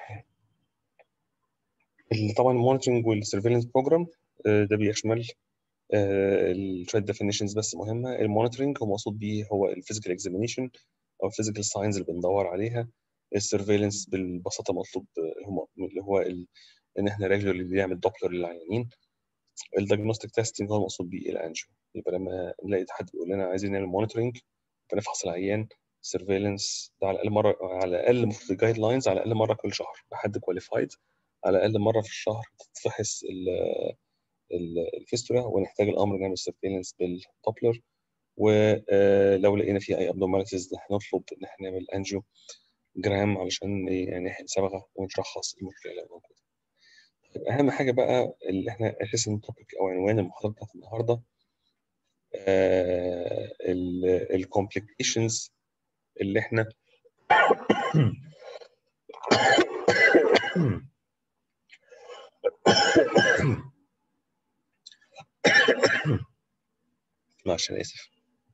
Speaker 1: طبعا المونيتورنج والسيرفيلانس بروجرام ده بيشمل شويه ديفينيشنز بس مهمه. المونيتورنج هو مقصود بيه هو الفيزيكال اكزامينيشن او الفيزيكال ساينز اللي بندور عليها. السيرفيلانس بالبساطه مطلوب اللي هو ان احنا ريجولارلي بنعمل دوبلر للعيانين. الديagnostic تيستنج هو المقصود بيه الانجيو. يبقى لما نلاقي حد بيقول لنا عايزين نعمل مونيتورنج فنفحص العيان. سيرفيلانس ده على الاقل مره، على الاقل المفروض الجايد لاينز على الاقل مره كل شهر بحد كواليفايد، على الاقل مره في الشهر تتفحص الفيستولا ونحتاج الامر نعمل سيرفيلانس بالدوبلر. ولو لقينا في اي ابنورماليتيز هنطلب ان احنا نعمل انجيو جرام علشان يعني نحقن صبغه ونشخص المشكله اللي موجوده. اهم حاجه بقى اللي احنا اساسا التوبيك او عنوان المحاضره بتاعت النهارده الكومبليكيشنز اللي احنا معلش انا اسف.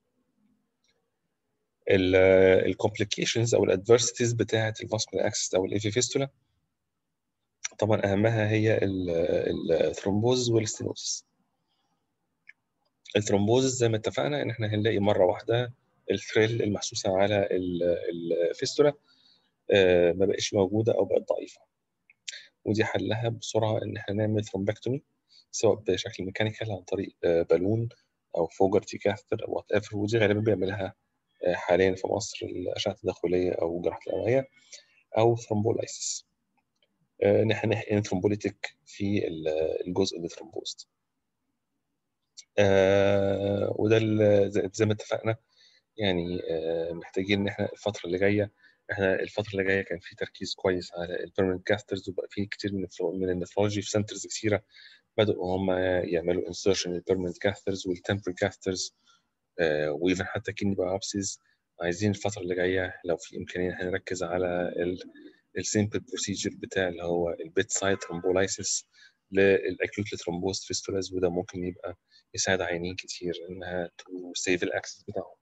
Speaker 1: الكومبليكيشنز او الادفيرسيتيز بتاعه الفاسكولار اكسس او الايفي فيستولا طبعا اهمها هي الثرومبوز والستينوزس. الثرومبوز زي ما اتفقنا ان احنا هنلاقي مره واحده الثريل المحسوسه على الفيستولا ما بقتش موجوده او بقت ضعيفه، ودي حلها بسرعه ان احنا نعمل ثرومبكتومي سواء بشكل ميكانيكال عن طريق بالون او فوجرتي كاثتر او وات ايفر، ودي غالبا بيعملها حاليا في مصر الاشعه التداخليه او جراحه الاوعيه، او ثرومبولايسيس ان احنا نحقن ثرومبوليتيك في الجزء اللي ثرومبوست. آه وده زي ما اتفقنا يعني آه محتاجين ان احنا الفتره اللي جايه احنا الفتره اللي جايه كان في تركيز كويس على البيرمننت كاثترز، وبقى في كتير من من النفرولوجي في سنترز كثيره بدأوا هم يعملوا انسرشن للبيرمننت كاثترز والتمبري كاثترز وايفن حتى كيدني بايوبسيز. عايزين الفتره اللي جايه لو في امكانيه هنركز على السيمبل بروسيجر بتاع اللي هو البيت سايد ثرومبولايسيس للاكيوت ثرومبوز فيستولاز، وده ممكن يبقى يساعد عيانين كتير انها تو سيف الاكسس بتاعهم.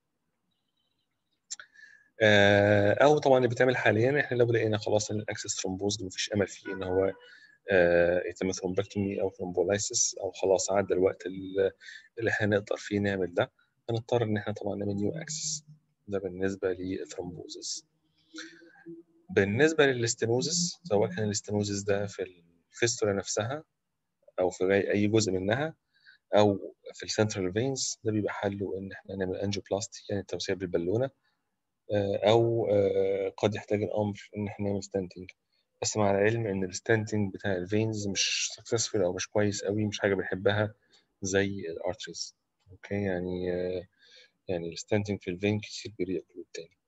Speaker 1: او طبعا اللي بتعمل حاليا احنا لو لقينا خلاص ان الاكسس ثرومبوز مفيش امل فيه ان هو يتم ثرومبكتومي او ثرومبولايسيس او خلاص عدى الوقت اللي احنا نقدر فيه نعمل ده، هنضطر ان احنا طبعا نعمل نيو اكسس. ده بالنسبه للثرومبوزس. بالنسبه للاستينوزس سواء كان الاستينوزس ده في الفيستولا نفسها او في اي جزء منها او في السنترال فينز، ده بيبقى حله ان احنا نعمل انجيوبلاستي يعني توسيع بالبالونه، او قد يحتاج الامر ان احنا نعمل ستانتنج، بس مع العلم ان الستانتنج بتاع الفينز مش سكسسفول او مش كويس قوي، مش حاجه بنحبها زي الارتريز. اوكي يعني يعني الستانتنج في الفين كتير بيريقل التاني.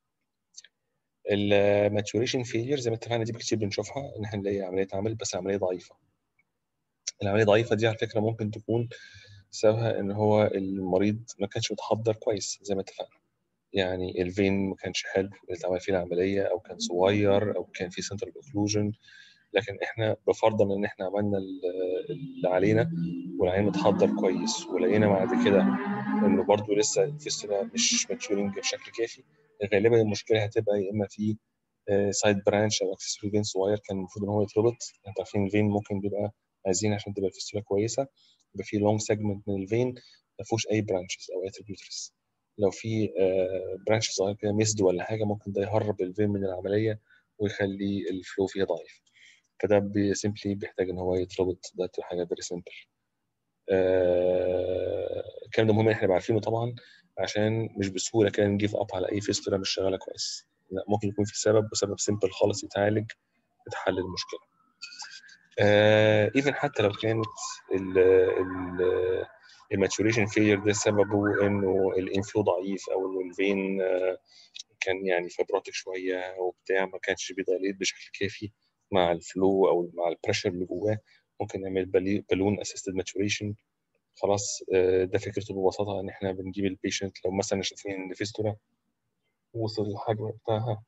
Speaker 1: الماتوريشن فيلير زي ما اتفقنا دي كتير بنشوفها ان احنا نلاقي عمليه عمل بس عمليه ضعيفه. العمليه ضعيفه دي على فكره ممكن تكون سببها ان هو المريض ما كانش متحضر كويس زي ما اتفقنا، يعني الفين ما كانش حلو اللي اتعمل فيه العمليه او كان صغير او كان فيه سنترال اوكلوجن، لكن احنا بفرضا ان احنا عملنا اللي علينا والعين متحضر كويس ولقينا بعد كده انه برضو لسه الفيستولا مش ماتشورنج بشكل كافي، غالبا المشكله هتبقى يا اما في سايد برانش او اكسسوري فين صغير كان المفروض ان هو يتربط. انت عارفين الفين ممكن بيبقى عايزين عشان تبقى الفيستولا كويسه يبقى في لونج سيجمنت من الفين ما فيهوش اي برانشز او اي تريبيوتريز. لو في برانش صغير كده ميسد ولا حاجه ممكن ده يهرب الفين من العمليه ويخلي الفلو فيها ضعيف، فده سيمبلي بيحتاج ان هو يتربط. ده حاجه فيري سيمبل. الكلام ده مهم احنا عارفينه طبعا عشان مش بسهوله كده نجيف اب على اي فيستولا مش شغاله كويس، لا ممكن يكون في سبب وسبب سيمبل خالص يتعالج تتحل المشكله. ايفن حتى لو كانت الماتوريشن فيلير ده سببه انه الانفلو ضعيف او انه الفين كان يعني فبروتك شويه وبتاع ما كانش بيدايليت بشكل كافي مع الفلو او مع البريشر اللي جواه، ممكن نعمل بالون اسيستد ماتوريشن. خلاص ده فكرته ببساطه ان احنا بنجيب البيشنت لو مثلا شايفين ان فيستولا وصل الحجم بتاعها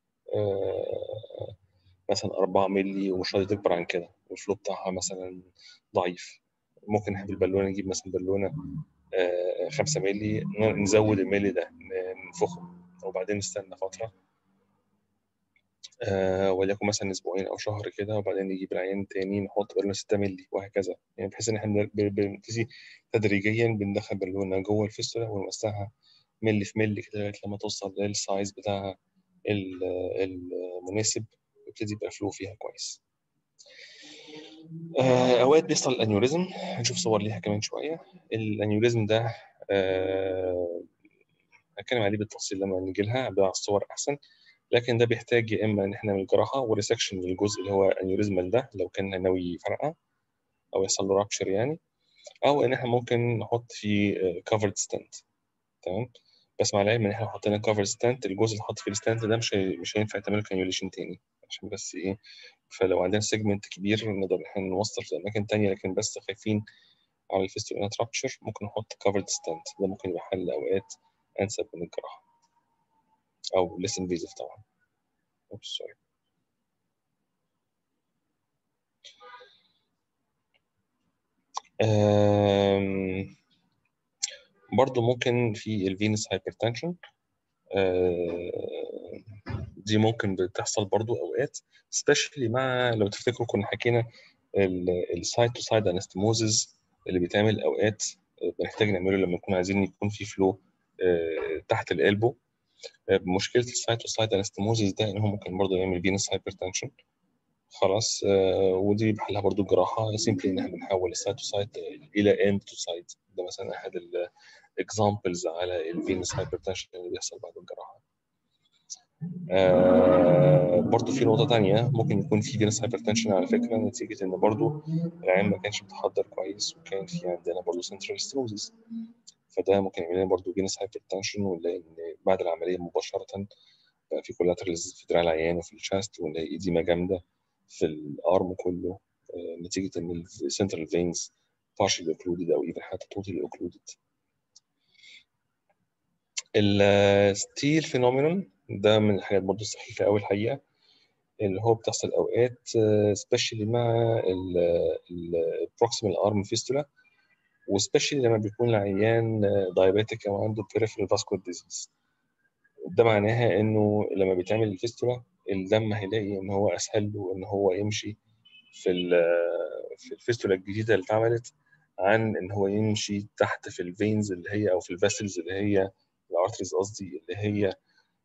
Speaker 1: مثلا أربعة مللي ومش راضي تكبر عن كده والفلو بتاعها مثلا ضعيف، ممكن نحب البالونه نجيب مثلا بالونه خمسة مللي، نزود الملي ده ننفخه وبعدين نستنى فتره آه وليكن مثلا اسبوعين او شهر كده، وبعدين نجيب العيان تاني نحط بالونه ستة مللي وهكذا، يعني بحيث ان احنا بنبتدي تدريجيا بندخل بالونه جوه الفيستولا ونوسعها ملي في ملي كده لغايه لما توصل للسايز بتاعها المناسب يبتدي يبقى فلو فيها كويس. آه اوقات بيحصل الانيوريزم، هنشوف صور ليها كمان شويه. الانيوريزم ده آه هتكلم عليه بالتفصيل لما نيجي لها على الصور احسن، لكن ده بيحتاج يا اما ان احنا نعمل جراحه وريسكشن للجزء اللي هو انيوريزمال ده لو كان ناوي يفرقع او يحصل له رابشر يعني، او ان احنا ممكن نحط فيه كفرد ستانت. تمام، بس مع العلم ان احنا حطينا كفرد ستانت الجزء اللي حط فيه الستانت ده مش مش هينفع يتعمل كانيوليشن تاني عشان بس ايه، فلو عندنا سيجمنت كبير نقدر احنا نوصل في اماكن تانية، لكن بس خايفين على الفيستول رابشر ممكن نحط كفرد ستانت، ده ممكن يبقى حل اوقات انسب من الجراحه او less invasive طبعا. اوبس سوري. برضو ممكن في الفينس هايبرتنشن، دي ممكن بتحصل برضو اوقات سبيشالي مع لو تفتكروا كنا حكينا السايد تو سايد انستموزز اللي بيتعمل اوقات بنحتاج نعمله لما نكون عايزين يكون في فلو تحت القلبه. مشكله السايد تو سايد انستموزز ده ان هو ممكن برضو يعمل فينس هايبرتنشن. خلاص ودي بحلها برضو الجراحه سيمبلي ان احنا بنحول السايد تو سايد الى اند تو سايد، ده مثلا احد الاكزامبلز على الفينس هايبرتنشن اللي بيحصل بعد الجراحه. آه برضو في نقطة تانية ممكن يكون في فينس هايبرتنشن على فكرة نتيجة إن برضو العين ما كانش متحضر كويس وكان في عندنا برضو سنترال ستروزيس، فده ممكن يعمل لنا برضو فينس هايبرتنشن، ونلاقي إن بعد العملية مباشرة بقى في كولاترالز في دراع العيان وفي الشاست، ونلاقي إيديما جامدة في الأرم كله آه نتيجة إن السنترال فينز partially occluded أو even حتى totally occluded. الستيل فينومينون ده من الحاجات برضو السخيفة أوي الحقيقة، اللي هو بتحصل اوقات سبيشالي مع البروكسيمال ارم فيستولا، وسبيشالي لما بيكون العيان دايابيتيك او عنده peripheral vascular disease. ده معناها انه لما بيتعمل الفيستولا الدم هيلاقي ان هو اسهل له ان هو يمشي في في الفيستولا الجديده اللي اتعملت عن ان هو يمشي تحت في الفينز اللي هي او في الفاسلز اللي هي الارتريز قصدي اللي هي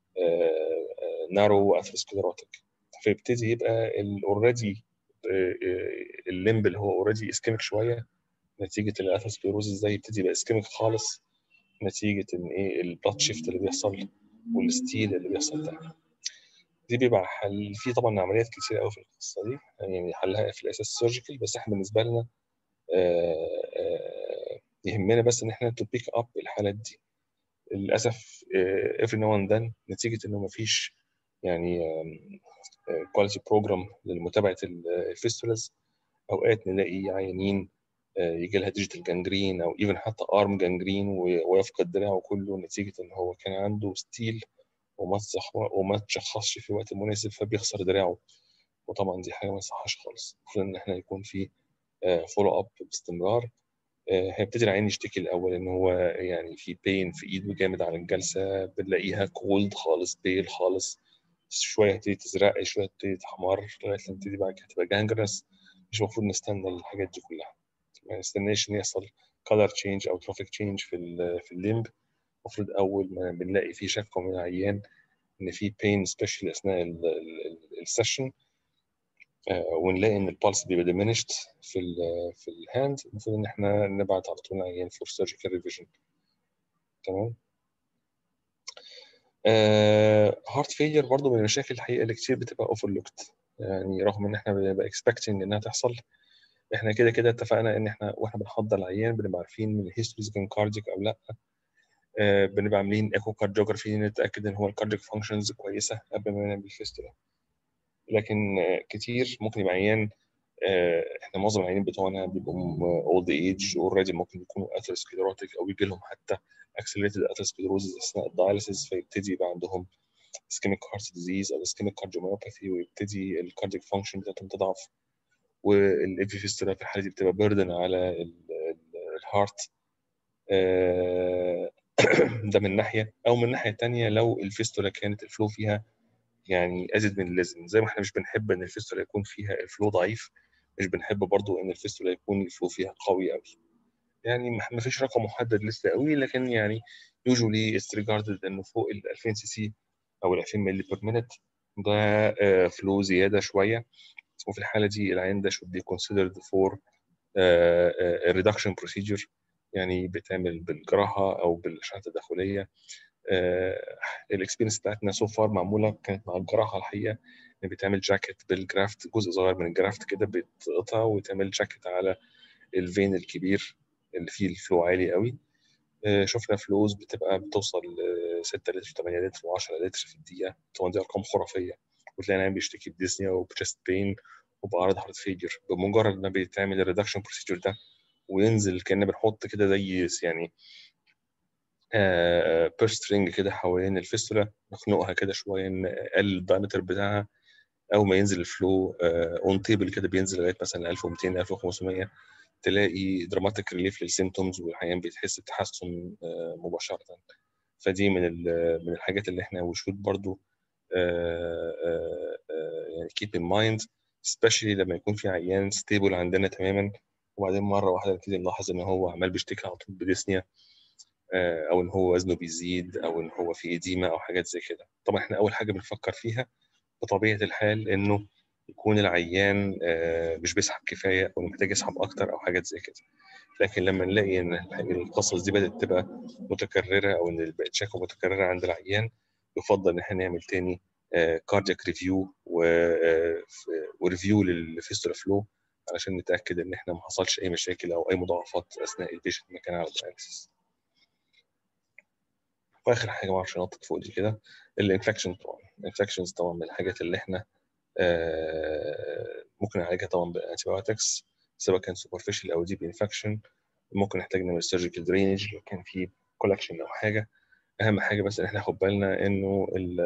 Speaker 1: نارو اثيروسكليروتيك، فيبتدي يبقى الاوريدي الليمب اللي هو اوريدي اسكيميك شويه نتيجه الاثيروسكليروزس ده يبتدي يبقى اسكيميك خالص نتيجه ان ايه البلاد شيفت اللي بيحصل والستيل اللي بيحصل ده. دي بيبقى حل في طبعا عمليات كتير قوي في القصه دي، يعني حلها في الاساس سيرجيكال، بس احنا بالنسبه لنا آآ آآ يهمنا بس ان احنا تو بيك اب الحالات دي. للاسف every now and then نتيجه انه مفيش يعني كواليتي بروجرام لمتابعه الفيستولاز، اوقات نلاقي عيانين يجي لها ديجيتال جانجرين او ايفن حتى ارم جانجرين ويفقد دراعه كله نتيجه ان هو كان عنده ستيل وما وما تشخصش في الوقت المناسب فبيخسر دراعه، وطبعا دي حاجه ما يصحش خالص. المفروض ان احنا يكون في فولو اب باستمرار. هيبتدي العين يشتكي الاول ان هو يعني في بين في ايده جامد على الجلسه، بنلاقيها كولد خالص بيل خالص، شويه هتبتدي تزرق شويه هتبتدي تحمر لغايه لما تبتدي بعد كده تبقى جانجرس. مش المفروض نستنى الحاجات دي كلها، ما نستناش ان يحصل كولر تشينج او تروفيك تشينج في ال في الليمب. المفروض اول ما بنلاقي في شكوى من العيان ان في بين سبيشال اثناء السيشن ونلاقي ان البالس بيبقى diminished في ال في الهاند، المفروض ان احنا نبعت على طول العيان فور سيرجيكال ريفيجن. تمام. هارت فيلير برضو من المشاكل الحقيقه اللي كتير بتبقى اوفرلوكت، يعني رغم ان احنا بنبقى اكسبكتنج انها تحصل، احنا كده كده اتفقنا ان احنا واحنا بنحضر العيان بنبقى عارفين من الهيستوريز كان كارديك او لا، آه بنبقى عاملين ايكو كارديوجرافي نتاكد ان هو الكارديك فانكشنز كويسه قبل ما نعمل الفيستولا. لكن آه كتير ممكن يبقى عيان احنا معظم العيانين بتوعنا بيبقوا اولد ايج اوريدي، ممكن يكونوا اثيروسكليروتيك او يجي لهم حتى اكسلريتد اثيروسكليروزز اثناء الدايليسيس، فيبتدي يبقى عندهم اسكيميك هارت ديزيز او اسكيميك كارديوميوباثي، ويبتدي الكاردياك فانكشن بتاعتهم تضعف، والايفي فيستولا في الحاله دي بتبقى بيردن على الهارت. ده من ناحيه، او من ناحيه ثانيه لو الفيستولا كانت الفلو فيها يعني ازيد من اللازم، زي ما احنا مش بنحب ان الفيستولا يكون فيها الفلو ضعيف، مش بنحب برضو ان الفيستولا يكون الفلو فيها قوي قوي. يعني ما فيش رقم محدد لسه قوي، لكن يعني يوجولي از ريجاردد انه فوق ال ألفين سي سي او ال ألفين مللي بير مينت ده فلو زياده شويه، وفي الحاله دي العين ده should be considered for uh, reduction procedure، يعني بتعمل بالجراحه او بالاشعه التداخليه. الاكسبيرينس بتاعتنا سو فار معموله كانت مع الجراحه الحقيقه، ان بيتعمل جاكيت بالجرافت، جزء صغير من الجرافت كده بيتقطع ويتعمل جاكيت على الفين الكبير اللي فيه الفلو عالي قوي. شفنا فلوز بتبقى بتوصل ل ستة لتر ثمانية لتر و10 لتر في الدقيقه، طبعا دي ارقام خرافيه، وتلاقي العيان بيشتكي بديسنيا وبشست بين وبأعراض هارت فيجر بمجرد ما بيتعمل الريدكشن بروسيجر ده، وينزل كأننا بنحط كده زي يعني بير سترينج كده حوالين الفيستولا، نخنقها كده شويه نقلل الدايمتر بتاعها، او ما ينزل الفلو اون تيبل كده بينزل لغايه مثلا ألف ومئتين ألف وخمسمية، تلاقي دراماتيك ريليف للسيمتومز، والعيان بيتحس بتحسن مباشره. فدي من من الحاجات اللي احنا وشود برضو يعني keep in mind especially لما يكون في عيان ستيبل عندنا تماما، وبعدين مره واحده نبتدي نلاحظ ان هو عمال بيشتكي على طول بديسنيا، او ان هو وزنه بيزيد، او ان هو في اديمه او حاجات زي كده. طبعا احنا اول حاجه بنفكر فيها بطبيعه الحال انه يكون العيان مش بيسحب كفايه او محتاج يسحب اكتر او حاجات زي كده. لكن لما نلاقي ان القصص دي بدات تبقى متكرره، او ان بقت شكوى متكرره عند العيان، يفضل ان احنا نعمل تاني كاردياك ريفيو وريفيو للفيستولا فلو، علشان نتاكد ان احنا ما حصلش اي مشاكل او اي مضاعفات اثناء البيشنت ما كان على الدايليسيس. واخر حاجه ما اعرفش انطق فوق دي كده، الانفكشن. طبعا الانفكشنز طبعا من الحاجات اللي احنا ممكن نعالجها طبعا بالانتيبيوتكس، سواء كان سوبرفيشال او ديب انفكشن. ممكن نحتاج نعمل سيرجيكال درينج لو كان في كولكشن او حاجه. اهم حاجه بس ان احنا ناخد بالنا انه ال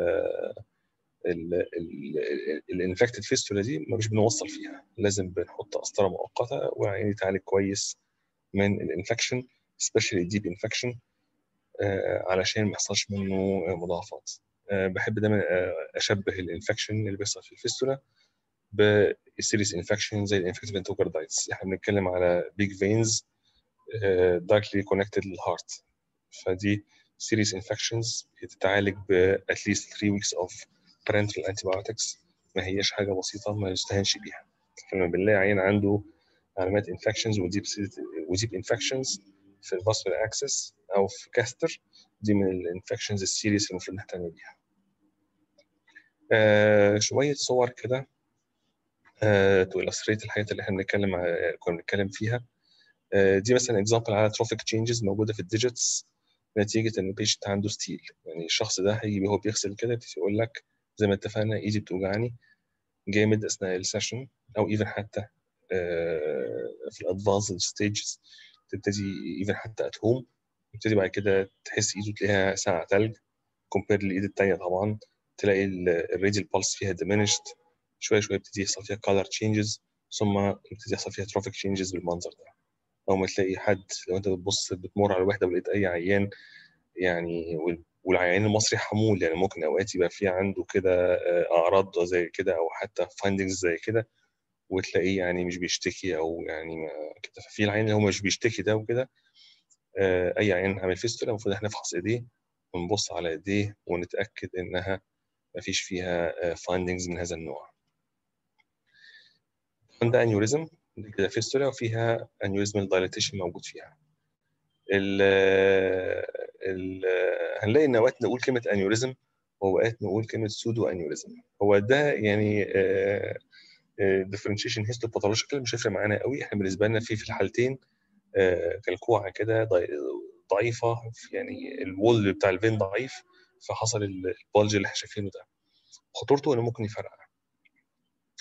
Speaker 1: الانفكتد فيستولا دي مش بنوصل فيها، لازم بنحط قسطره مؤقته والعيان يتعالج كويس من الانفكشن سبيشالي ديب انفكشن، علشان ما يحصلش منه مضاعفات. بحب دايما اشبه الانفكشن اللي بيحصل في الفيستولا بسيريس انفكشن زي الانفكتيف انتوكاردايتس. احنا بنتكلم على بيج فينز دايركتلي كونكتد للهارت، فدي سيريس انفكشنز بتتعالج ب at least three weeks of parenteral antibiotics، ما هياش حاجه بسيطه ما يستهانش بيها. لما بنلاقي عيان عنده علامات انفكشنز وديب وديب انفكشنز في الفاسكولار اكسس او في كاستر، دي من الانفكشنز السيريس المفروض نهتم بيها. آه شويه صور كده آه تو illustrate الحاجات اللي احنا بنتكلم كنا بنتكلم فيها. آه دي مثلا اكزامبل على تروفيك تشينجز موجوده في الديجيتس نتيجه ان البيشنت عنده ستيل. يعني الشخص ده هيجي وهو بيغسل كده يقول لك زي ما اتفقنا ايدي بتوجعني جامد اثناء السيشن، او ايفن حتى آه في الادفانسد ستيجز تبتدي ايفن حتى ات هوم، تبتدي بعد كده تحس ايده تلاقيها ساقعه ثلج كومبير للايد الثانيه. طبعا تلاقي الراديال بالس فيها ديمينشد، شويه شويه بتبتدي يحصل فيها كولر تشينجز، ثم يبتدي يحصل فيها تروفيك تشينجز بالمنظر ده. او ما تلاقي حد لو انت بتبص بتمر على الوحده ولقيت اي عيان يعني، والعيان المصري حمول، يعني ممكن اوقات يبقى في عنده كده اعراض زي كده او حتى فايندنجز زي كده، وتلاقيه يعني مش بيشتكي او يعني كده. ففي العيان اللي هو مش بيشتكي ده وكده، اي عيان عامل فيستولا المفروض احنا نفحص ايديه ونبص على ايديه ونتاكد انها ما فيش فيها فايندنجز من هذا النوع. ده انيوريزم دي كده فيستولا وفيها انيوريزمال دايليتيشن موجود فيها. ال ال هنلاقي ان اوقات نقول كلمه انيوريزم واوقات نقول كلمه سودو انيوريزم. هو ده يعني ديفرنشيشن هيستوباثولوجيكال مش هيفرق معانا قوي. احنا بالنسبه لنا في في الحالتين كالكوعه كده ضعيفه، يعني الوول بتاع الفين ضعيف، فحصل البولج اللي احنا شايفينه ده. خطورته انه ممكن يفرقع.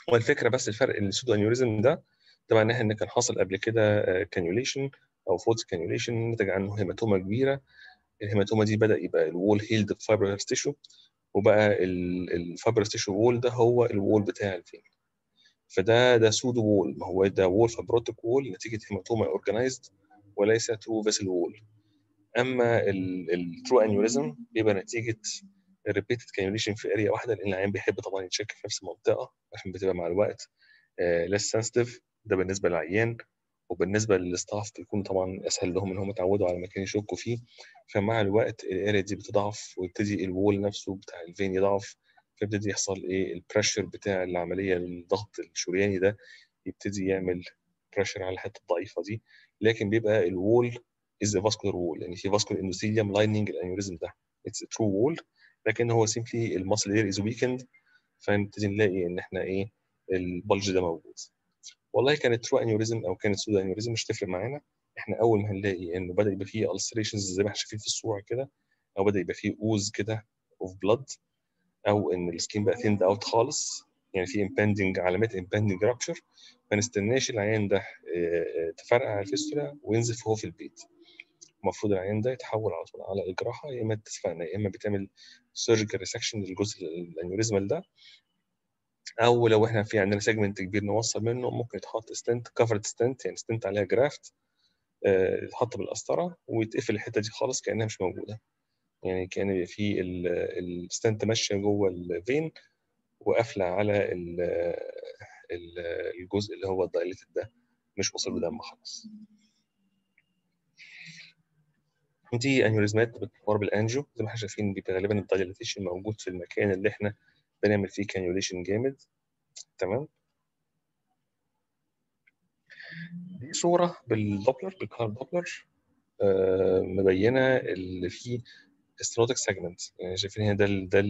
Speaker 1: هو الفكره بس الفرق السودو انيوريزم ده ده معناها ان كان حاصل قبل كده كانيوليشن او فولس كانيوليشن نتج عنه هيماتوما كبيره. الهيماتوما دي بدا يبقى الوول هيلد بفايبرس تيشو، وبقى الفايبرس تيشو وول ده هو الوول بتاع الفين. فده ده سودو وول، ما هو ده وول فابروتيك وول نتيجه هيماتوما اورجانيزد وليس ترو فيسل وول. اما الترو انيوريزم بيبقى نتيجه الريبيتد كانيوليشن في اريا واحده، لان العيان بيحب طبعا يتشك في نفس المنطقه عشان بتبقى مع الوقت ليس سنسيتيف. ده بالنسبه للعيان، وبالنسبه للستاف بيكون طبعا اسهل لهم ان هم يتعودوا على مكان يشكوا فيه. فمع الوقت الاريا دي بتضعف ويبتدي الوول نفسه بتاع الفين يضعف، فيبتدي يحصل ايه البريشر بتاع العمليه، الضغط الشرياني ده يبتدي يعمل بريشر على الحته الضعيفه دي. لكن بيبقى الوول از فاسكولار وول، يعني في فاسكولار اندوثيليوم لايننج الانيوريزم ده، اتس ترو وول، لكن هو سيمبلي الماسل لير از ويكند. فنبتدي نلاقي ان احنا ايه البلج ده موجود. والله كانت ترو انيوريزم او كانت سودو انيوريزم مش تفرق معانا. احنا اول ما هنلاقي انه بدا يبقى فيه ulcerations زي ما احنا شايفين في الصوره كده، او بدا يبقى فيه اوز كده اوف بلاد، او ان السكين بقى ثيند اوت خالص، يعني في impending علامات impending rupture، ما نستناش العيان ده تفرقع على الفيستولا وينزف هو في البيت. المفروض العيان ده يتحول على طول على الجراحه، يا اما تدفعنا يا اما بتعمل سيرجيكال ريسكشن للجزء الانيوريزمال ده، او لو احنا في عندنا سيجمنت كبير نوصل منه ممكن يتحط ستنت كفرد ستنت، يعني ستنت عليها جرافت يتحط بالقسطره ويتقفل الحته دي خالص كانها مش موجوده، يعني كان في الستنت ماشيه جوه الفين وقافله على الجزء اللي هو الدايليتد ده مش واصل له دم خالص. دي انيوريزمات بتتطور بالانجيو زي ما احنا شايفين، بيبقى غالبا الدايليتيشن موجود في المكان اللي احنا بنعمل فيه كانيوليشن جامد. تمام. دي صوره بالدوبلر بالكار دوبلر آه مبينه اللي فيه ستينوتيك سيجمنت، يعني شايفين هنا ده ال ده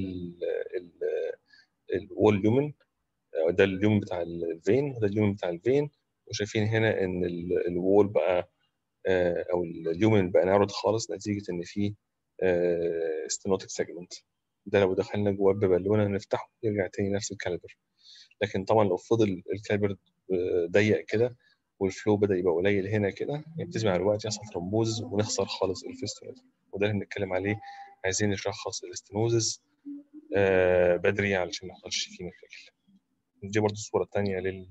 Speaker 1: الوول ليومن، ده اليومن بتاع الفين وده اليومن بتاع الفين، وشايفين هنا ان الوول بقى آه او اليومن بقى نعرض خالص نتيجه ان فيه ستينوتيك سيجمنت. ده لو دخلنا جواه ببالونه نفتحه يرجع تاني نفس الكاليبر. لكن طبعا لو فضل الكاليبر ضيق كده والفلو بدا يبقى قليل هنا كده، يبتدي مع الوقت يحصل ثرومبوز ونخسر خالص الفيستولا. وده اللي بنتكلم عليه، عايزين نشخص الاستنوزز آه بدري علشان ما يحصلش فيه مشاكل. دي برضو الصوره الثانيه لل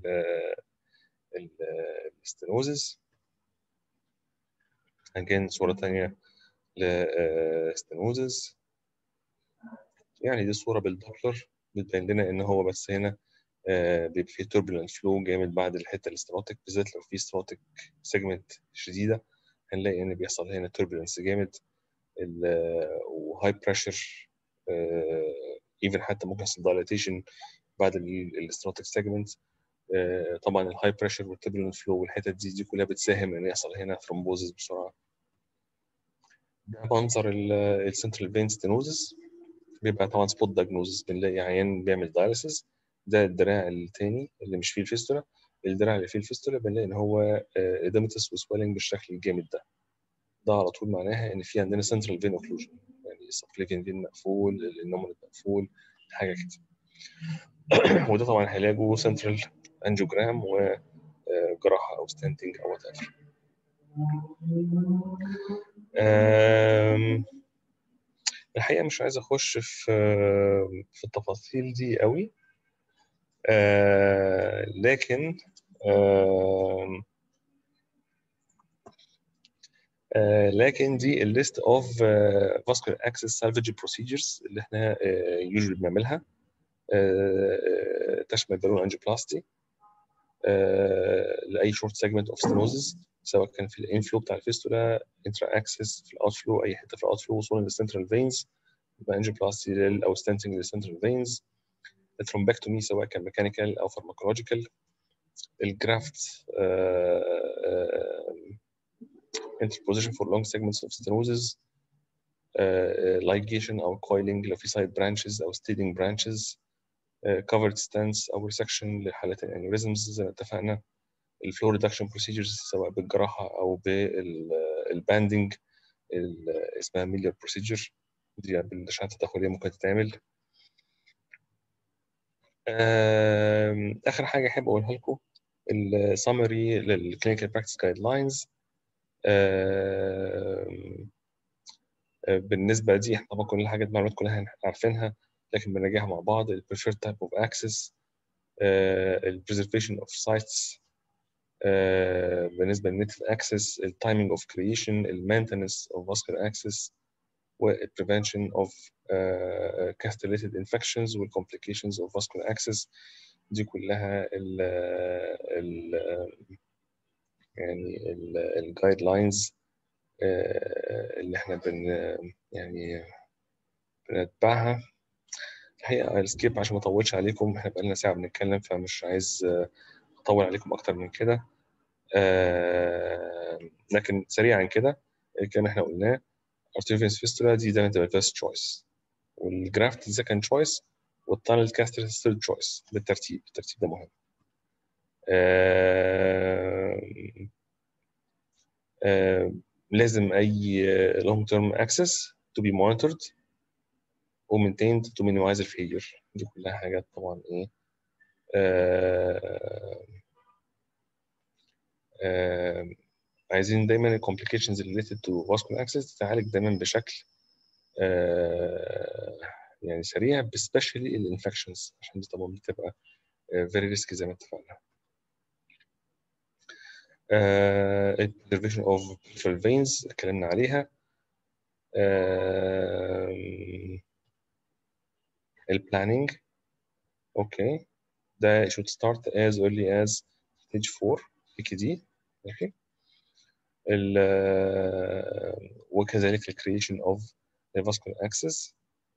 Speaker 1: الاستنوزز. again صوره ثانيه لاستنوزز. يعني دي صوره بالدوبلر بتبين لنا ان هو بس هنا آه بيبقى فيه turbulent flow جامد بعد الحته الاستنوتيك، بالذات لو في ستنوتيك سيجمنت شديده هنلاقي ان بيحصل هنا turbulence جامد وهاي بريشر، ايفن حتى ممكن يحصل دايليتيشن بعد الاستنوتيك سيجمنت. طبعا الهاي بريشر والتربulent فلو والحتت دي دي كلها بتساهم ان يحصل هنا ثرومبوزس بسرعه. ده منظر السنترال فين ستينوزس، بيبقى طبعا سبوت دايجنوزس، بنلاقي عيان بيعمل دايليسيس. ده الدراع الثاني اللي مش فيه الفيستولا. الدراع اللي فيه الفيستولا بنلاقي ان هو اديمتس وسويلنج بالشكل الجامد ده. ده على طول معناها ان في عندنا سنترال فين اوكلوجن، يعني السبكليفين فين مقفول، النومنال مقفول، حاجه كده. وده طبعا علاجه سنترال انجيوجرام وجراحه او ستنتنج او وات ايفر. الحقيقه مش عايز اخش في في التفاصيل دي قوي، لكن لكن دي الليست اوف فاسكولار اكسس سالفج بروسيجرز اللي احنا يوجوالي بنعملها، تشمل بالون انجيوبلاستي لاي شورت سيجمنت اوف ستينوزز، سواء كان في الانفلو بتاع الفيستولا، انترا اكسس في الاوت فلو، اي حته في الاوت فلو وصولا للسنترال فينز يبقى انجيوبلاستي او ستنتنج للسنترال فينز. الثرومبكتومي سواء كان ميكانيكال او فارماكولوجيكال. الجرافت interposition for long segments of stenosis. ligation او coiling لو في side branches او stealing branches. covered stents او resection لحالات الانيوريزمز زي ما اتفقنا. الفلو ريدكشن بروسيجرز سواء بالجراحه او بالباندنج اسمها ميلير بروسيجر، دي بالاشعه التداخليه ممكن تتعمل. اخر حاجه احب اقولها لكم السمري للكلينيكال براكتس جايد لاينز. بالنسبه دي احنا طبعا كل الحاجات المعلومات كلها عارفينها، لكن بنراجعها مع بعض. ال preferred type of access، ال preservation of sites، بالنسبه لل native access، ال timing of creation، ال maintenance of vascular access، وال prevention of uh, cath-related infections وال complications of vascular access. دي كلها ال ال يعني الجايد لاينز اللي احنا بن يعني بنتبعها. الحقيقه السكيب عشان ما اطولش عليكم، احنا بقالنا ساعه بنتكلم فمش عايز اطول عليكم اكتر من كده. لكن سريعا كده الكلام احنا قلناه، arterial vein fistula دي دايما تبقى first choice، والجرافت second choice، والتانل كاستر third choice بالترتيب. الترتيب ده مهم. آه آه لازم اي long term access to be monitored و maintained to minimize the failure. دي كلها حاجات طبعا ايه آه آه عايزين دايما ال complications related to vascular access تتعالج دايما بشكل آه يعني سريع، especially الانفكشنز عشان دي طبعا بتبقى very risky زي ما اتفقنا. ال preservation of peripheral veins اتكلمنا عليها. البلاننج اوكي ده should start as early as stage four بي كي دي. اوكي ال وكذلك ال creation of the vascular access.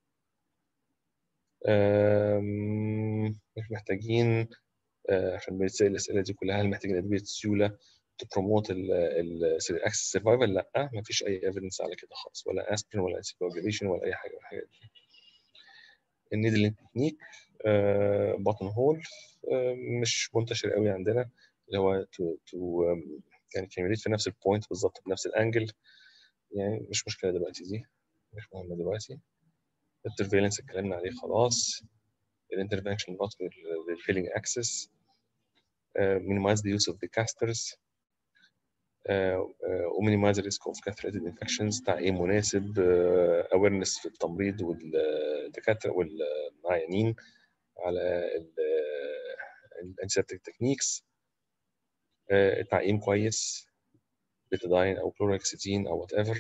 Speaker 1: مش محتاجين عشان بنسأل الأسئلة دي كلها، هل محتاجين أدوية سيولة to promote ال access survival؟ لا، ما فيش أي evidence على كده خالص، ولا aspirin ولا anticoagulation ولا أي حاجة من الحاجات دي. النيدلينج تكنيك بطن هول مش منتشر قوي عندنا، اللي هو تو تو يعني كان في نفس البوينت بالظبط بنفس الانجل، يعني مش مشكله دلوقتي، دي مش مهمه دلوقتي. السيرفيلنس اتكلمنا عليه خلاص. الانترفنشن للفيلينج اكسس، minimize the use of the casters، ومينيمايز الريسك اوف cath-related infections، تعقيم مناسب، awareness في التمريض والدكاتره والمعينين على الانتيسبتيك تكنيكس، تعقيم كويس بيتادين او كلوراكسيتين او وات ايفر.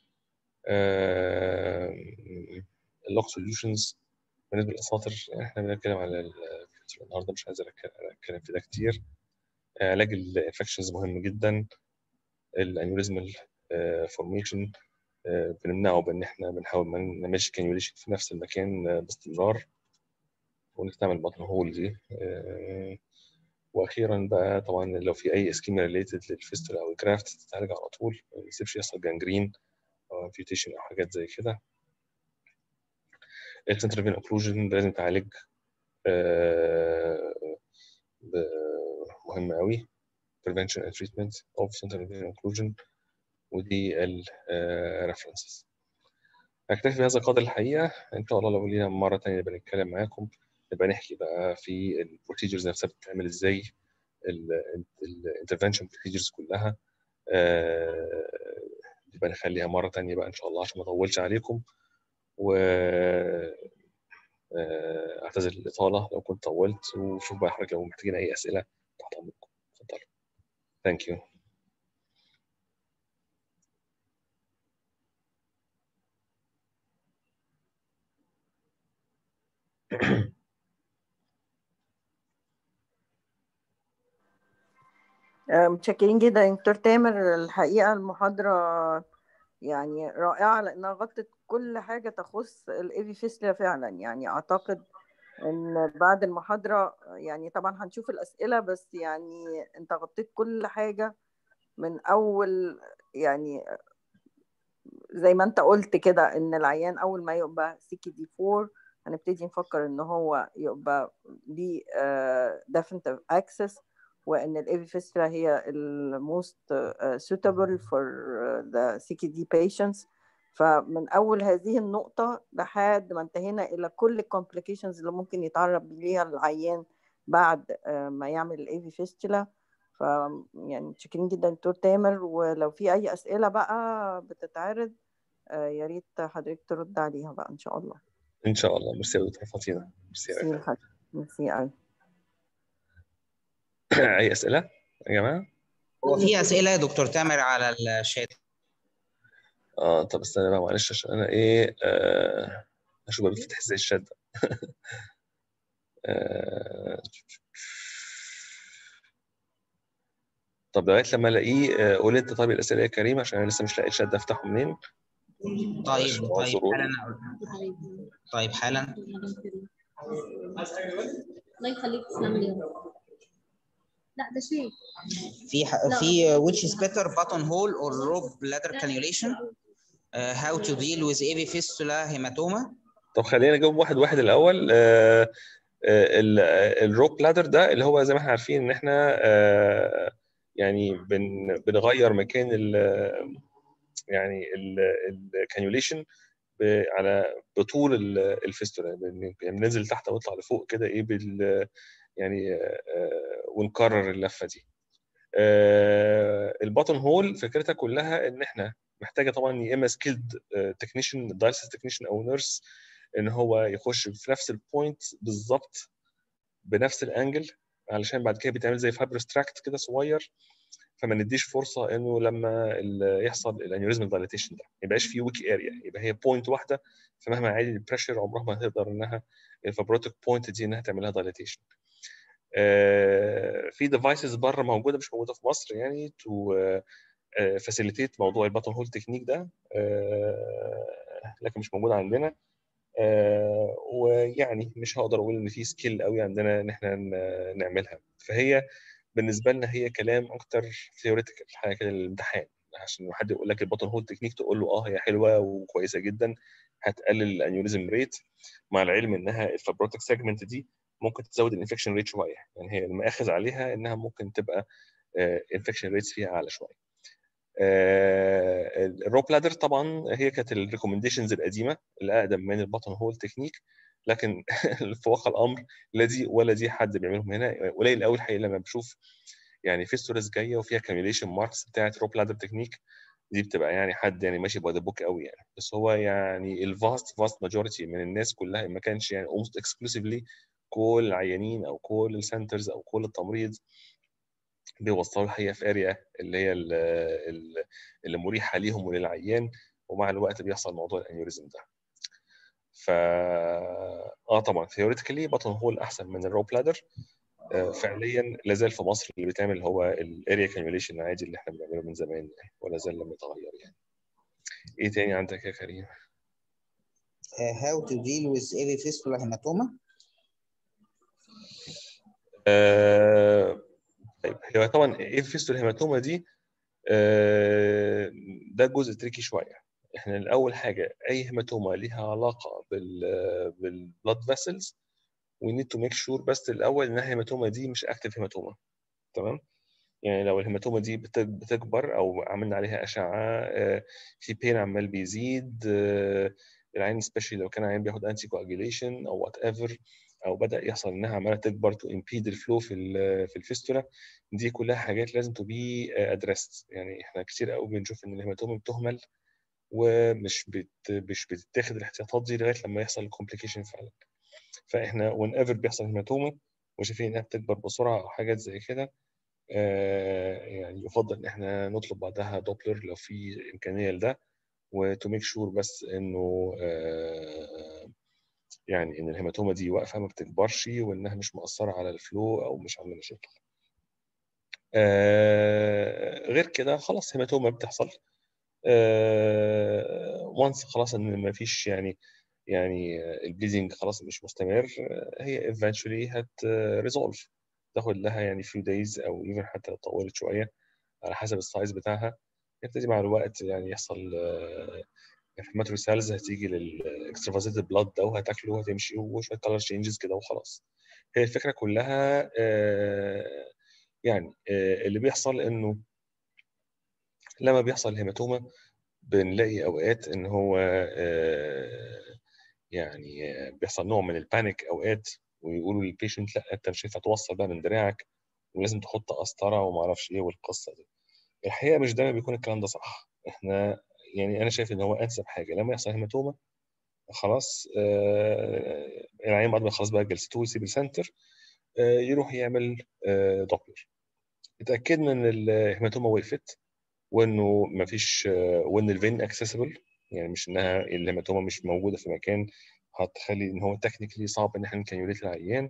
Speaker 1: اللوك سوليوشنز بالنسبه للاساطر احنا بنتكلم على النهارده، مش عايز اتكلم في ده كتير. علاج الانفكشنز مهم جدا. الانيوريزمال فورميشن بنمنعه بان احنا بنحاول ما نعملش كانيوليشن في نفس المكان باستمرار ونستعمل بطن هول دي. واخيرا بقى طبعا لو في اي اسكيما ريليتد للفيستولا او الجرافت تتعالج على طول، ما يسيبش يحصل جانجرين او امبيوتيشن او حاجات زي كده. السنترال فين اوكلوجن لازم تعالج مهم قوي، prevention and treatment of central vein occlusion، ودي الريفرنسز. هكتفي بهذا القدر الحقيقه. ان شاء الله لو لينا مره ثانيه نبقى نتكلم معاكم، نبقى نحكي بقى في البروسيجرز نفسها بتتعمل ازاي، الانترفنشن بروسيجرز كلها. نبقى نخليها مره ثانيه بقى ان شاء الله عشان ما اطولش عليكم، و اعتذر الاطاله لو كنت طولت. وشوف بقى حضرتك لو محتاجين اي اسئله تحت امركم، اتفضلوا. ثانك يو.
Speaker 3: متشكرين جدا يا دكتور تامر. الحقيقة المحاضرة يعني رائعة لأنها غطت كل حاجة تخص الإيفي فيستلا فعلا. يعني أعتقد إن بعد المحاضرة يعني طبعا هنشوف الأسئلة، بس يعني أنت غطيت كل حاجة من أول، يعني زي ما أنت قلت كده إن العيان أول ما يبقى سي كي دي فور هنبتدي نفكر إن هو يبقى ليه definitive access، وان الاي في فيستولا هي الموست suitable for the سي كي دي patients. فمن اول هذه النقطه لحد ما انتهينا الى كل الكومبليكيشنز اللي ممكن يتعرض ليها العيان بعد ما يعمل الاي في فيستولا. ف يعني متشكرين جدا دكتور تامر، ولو في اي اسئله بقى بتتعرض يا ريت حضرتك ترد عليها بقى ان شاء الله.
Speaker 1: ان شاء الله. ميرسي يا دكتور فاطمه. ميرسي
Speaker 3: ميرسي
Speaker 1: يا
Speaker 3: لحضرتك. ميرسي قوي.
Speaker 1: اي اسئله يا جماعه؟
Speaker 4: هو في اسئله يا دكتور تامر على الشات.
Speaker 1: اه طب استنى بقى معلش عشان انا ايه آه اشوف بفتح ازاي الشات ده. آه طب لغايه لما الاقيه قول انت. طيب الاسئله يا كريم عشان انا لسه مش لاقي الشات ده افتحه منين.
Speaker 4: طيب طيب حالا طيب حالا
Speaker 5: الله يخليك تسلم لي. لا ده شيء
Speaker 4: في ح... في which is better button hole or rope bladder cannulation uh, how to deal with A V fistula hematoma.
Speaker 1: طب خلينا نجاوب واحد واحد الاول. آه الروب بلادر ده اللي هو زي ما احنا عارفين ان احنا آه يعني بن بنغير مكان ال يعني الكانيوليشن على بطول الفيستولا، يعني بننزل تحت ونطلع لفوق كده ايه بال يعني آه ونكرر اللفه دي. آه الباتون هول فكرتها كلها ان احنا محتاجه طبعا يا اما سكيلد تكنيشن دايلسيس تكنيشن او نيرس ان هو يخش في نفس البوينت بالظبط بنفس الانجل، علشان بعد كده بيتعمل زي فايبرس تراكت كده صغير، فما نديش فرصه انه لما يحصل الانيوريزم دايليتيشن ده ما يبقاش فيه ويك اريا، يبقى هي بوينت واحده، فمهما عالي البريشر عمرها ما هتقدر انها الفابروتيك بوينت دي انها تعمل لها دايليتيشن. في ديفايسز بره موجوده مش موجوده في مصر يعني تو فاسيليتيت موضوع الباتون هول تكنيك ده، لكن مش موجود عندنا. آه ويعني مش هقدر اقول ان في سكيل قوي عندنا ان احنا نعملها، فهي بالنسبه لنا هي كلام اكتر ثيوريتيكال، حاجه كده للامتحان، عشان حد يقول لك الباتون هول تكنيك تقول له اه هي حلوه وكويسه جدا هتقلل الانيوريزم ريت، مع العلم انها الفابروتيك سيجمنت دي ممكن تزود الانفكشن ريت شويه، يعني هي المآخذ عليها انها ممكن تبقى انفكشن ريتس فيها اعلى شويه. الروب لادر طبعا هي كانت الريكومنديشنز القديمه الاقدم من الباتون هول تكنيك، لكن في واقع الامر لا دي ولا دي حد بيعملهم هنا، قليل قوي الحقيقه لما بشوف يعني فيستورز جايه وفيها كاميوليشن ماركس بتاعت روب لادر تكنيك، دي بتبقى يعني حد يعني ماشي باي ذا بوك قوي يعني، بس هو يعني الفاست فاست ماجوريتي من الناس كلها ما كانش يعني almost exclusively كل العيانين او كل السنترز او كل التمريض بيوصلوا الحقيقه في اريا اللي هي اللي مريحه ليهم وللعيان، ومع الوقت بيحصل موضوع الانيوريزم ده. ف اه طبعا ثيوريتيكالي باتون هول احسن من الروب لادر. آه فعليا لازال في مصر اللي بيتعمل هو الاريا كانيوليشن العادي اللي احنا بنعمله من زمان ولا زال لم يتغير يعني. ايه تاني عندك يا كريم؟
Speaker 4: uh, how to deal with A V fistula hematoma.
Speaker 1: آه طيب هو طبعا ايه فيستول هيماتوما دي آه ده جزء تريكي شويه. احنا الاول حاجه اي هيماتوما ليها علاقه بال بالبلاد فيسلز we need to make sure بس الاول ان الهيماتوما دي مش اكتف هيماتوما، تمام؟ يعني لو الهيماتوما دي بتكبر او عملنا عليها اشعه آه في بين عمال بيزيد آه العين سبيشالي لو كان عين بياخد انتي كواجيليشن او وات ايفر، او بدا يحصل انها عماله تكبر تو امبيد الفلو في في الفيستولا، دي كلها حاجات لازم تو بي ادريست. يعني احنا كتير قوي بنشوف ان الهيماتوما بتهمل ومش بت مش بتتاخد الاحتياطات دي لغايه لما يحصل الكومبليكيشن فعلا. فاحنا وين ايفر بيحصل هيماتوما وشايفين انها بتكبر بسرعه او حاجات زي كده آه يعني يفضل ان احنا نطلب بعدها دوبلر لو في امكانيه لده، وتو ميك شور بس انه آه يعني ان الهيماتوما دي واقفه ما بتكبرش وانها مش مؤثره على الفلو او مش عامله مشاكل. آه غير كده خلاص هيماتوما بتحصل وانس آه خلاص ان ما فيش يعني يعني البليدنج خلاص مش مستمر، هي eventually هت ريزولف، تاخد لها يعني few days او even حتى لو طولت شويه على حسب السايز بتاعها، يبتدي مع الوقت يعني يحصل انفلاماتوري سيلز هتيجي للاكسترافازيتد بلاد ده وهتاكله وهتمشي وشويه كلر تشينجز كده وخلاص. هي الفكره كلها يعني اللي بيحصل انه لما بيحصل هيماتوما بنلاقي اوقات ان هو يعني بيحصل نوع من البانيك اوقات، ويقولوا للبيشنت لا انت مش هينفع توصل بقى من دراعك ولازم تحط قسطره وما اعرفش ايه والقصه دي. الحقيقه مش دايما بيكون الكلام ده صح. احنا يعني انا شايف ان هو انسب حاجه لما يحصل هيماتوما خلاص آه العيان بعد ما خلاص بقى جلسته يسيب السنتر آه يروح يعمل آه دوبلر، اتاكدنا ان الهيماتوما وقفت وانه ما فيش آه وان الفين اكسسبل، يعني مش انها الهيماتوما مش موجوده في مكان هتخلي ان هو تكنيكلي صعب ان احنا نكانيوليت العيان.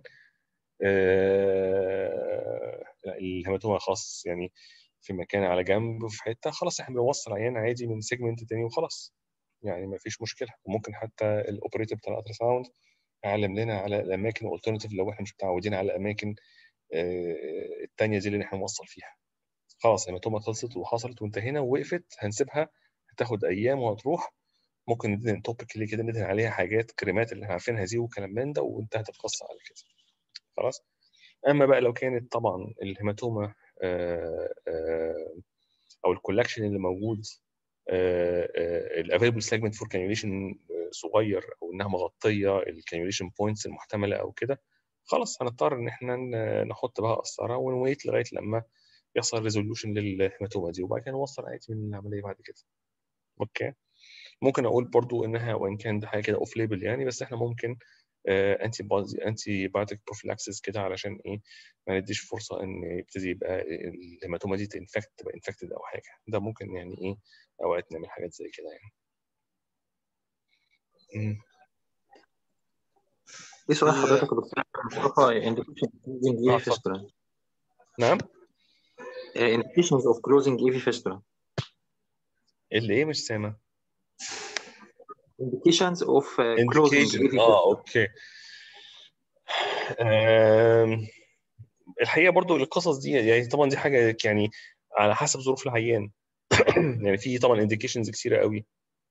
Speaker 1: آه الهيماتوما خلاص يعني في مكان على جنب في حته، خلاص احنا بنوصل عيان عادي من سيجمنت تاني وخلاص، يعني ما فيش مشكله. وممكن حتى الاوبريتور بتاع الالترا ساوند يعلم لنا على الاماكن الالترناتيف لو احنا مش متعودين على الاماكن آه الثانيه دي اللي احنا نوصل فيها. خلاص الهيماتوما خلصت وحصلت وانتهينا ووقفت، هنسيبها هتاخد ايام وهتروح. ممكن ندهن توبيك اللي كده ندهن عليها حاجات كريمات اللي احنا عارفينها دي وكلام من ده وانتهت القصه على كده خلاص. اما بقى لو كانت طبعا الهيماتوما آه آه او الكولكشن اللي موجود الافيلبل سيجمنت فور كانيوليشن صغير او انها مغطيه الكانيوليشن بوينتس المحتمله او كده، خلاص هنضطر ان احنا نحط بقى قسطره ونويت لغايه لما يحصل ريزوليوشن للهيماتوما دي وبعد كده نوصل عادي من العمليه بعد كده. اوكي. ممكن اقول برضو انها وان كان ده حاجه كده اوف ليبل يعني، بس احنا ممكن انتي بازي انتي بايوتيك بروفيلاكسيس كده علشان ايه ما نديش فرصه ان يبتدي يبقى الهيماتوما دي تنفكت تبقى انفكتد او حاجه. ده ممكن يعني ايه اوقات نعمل حاجات زي كده يعني. مم.
Speaker 2: ايه سؤال حضرتك يا دكتور مصطفى؟ indication of closing
Speaker 1: اه
Speaker 2: A V
Speaker 1: اتفضل.
Speaker 2: fistula.
Speaker 1: نعم.
Speaker 2: Uh, indications of closing A V fistula.
Speaker 1: اللي ايه مش سامع.
Speaker 2: Indications of uh, closing A
Speaker 1: indication
Speaker 2: V
Speaker 1: اه
Speaker 2: fistula.
Speaker 1: اوكي. آم، الحقيقه برضو القصص دي يعني طبعا دي حاجه يعني على حسب ظروف العيان. يعني في طبعا انديكيشنز كتيره قوي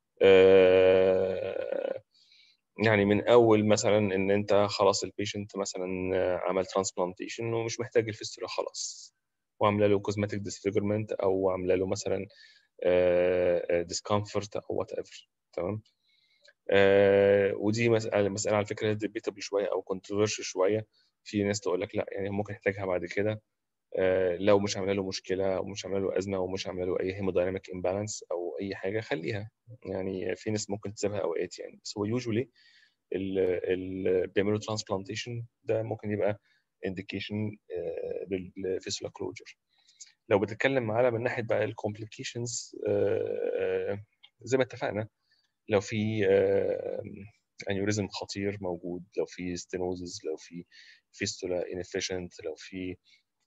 Speaker 1: آه، يعني من اول مثلا ان انت خلاص البيشنت مثلا عمل ترانسبلانتيشن ومش محتاج الفيستولا خلاص، وعامله له كوزماتيك ديسفيجرمنت او عامله له مثلا ديسكمفورت او وات ايفر. تمام. آه ودي مساله مساله على فكره ديبيتبل شويه او كونتروفيرشل شويه. في ناس تقول لك لا يعني ممكن يحتاجها بعد كده آه لو مش عامله له مشكله او مش عامله له ازمه او مش عامله له اي هيمودايناميك امبالانس او اي حاجه خليها. يعني في ناس ممكن تسيبها اوقات يعني، بس هو يوجولي اللي بيعملوا ترانسبلانتيشن ده ممكن يبقى انديكيشن للفيستولا كلوجر. لو بتتكلم على من ناحيه بقى الكومبليكيشنز زي ما اتفقنا، لو في انيوريزم خطير موجود، لو في ستينوزز، لو في فيستولا انفيشنت، لو في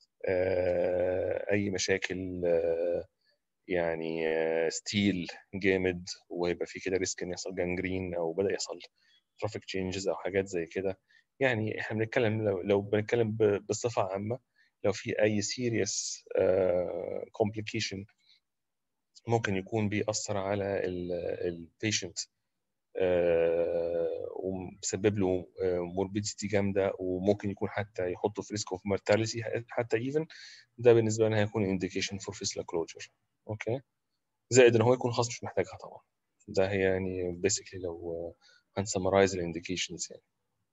Speaker 1: اي مشاكل يعني ستيل جامد ويبقى في كده ريسك ان يحصل جانجرين او بدا يحصل ترافيك تشينجز او حاجات زي كده. يعني احنا بنتكلم لو, لو بنتكلم بصفه عامه لو في اي سيريس كومبليكيشن ممكن يكون بيأثر على البيشنت ومسبب له موربيديتي جامده وممكن يكون حتى يحطه في ريسك اوف مورتاليتي حتى ايفن، ده بالنسبه لنا هيكون انديكيشن فور فيستولا كلوجر. اوكي. زائد ان هو يكون خاص مش محتاجها طبعا. ده هي يعني بيسكلي لو هنسمرايز الانديكيشنز يعني.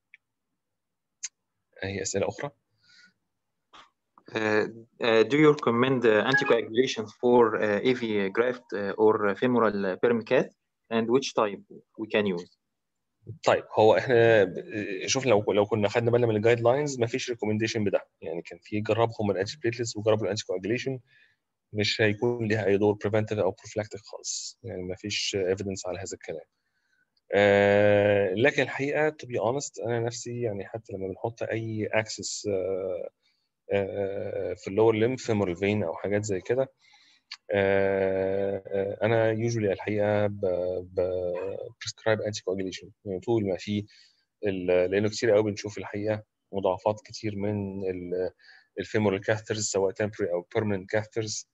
Speaker 1: اي اسئله اخرى؟
Speaker 2: Uh, uh, do you recommend uh, anticoagulation for uh, A V graft uh, or femoral permacath, and which type we can use?
Speaker 1: طيب هو احنا شوف لو لو كنا خدنا بالنا من الجايد لاينز ما فيش ريكومنديشن بده، يعني كان في جربهم الانتي بليتلتس وجربوا الانتي كواجوليشن مش هيكون ليها اي دور بريفنتيف او بروفلاكتيك خالص، يعني ما فيش ايفيدنس على هذا الكلام. آه لكن الحقيقه تو بي اونست انا نفسي يعني حتى لما بنحط اي اكسس آه آه في اللور ليمب فيمورال فين او حاجات زي كده آه انا يوجولي الحقيقه بريسكرايب انتي كواجوليشن يعني طول ما في لانه كتير قوي بنشوف الحقيقه مضاعفات كتير من الفيمورال كاثرز سواء تمبري او بيرمننت كاثرز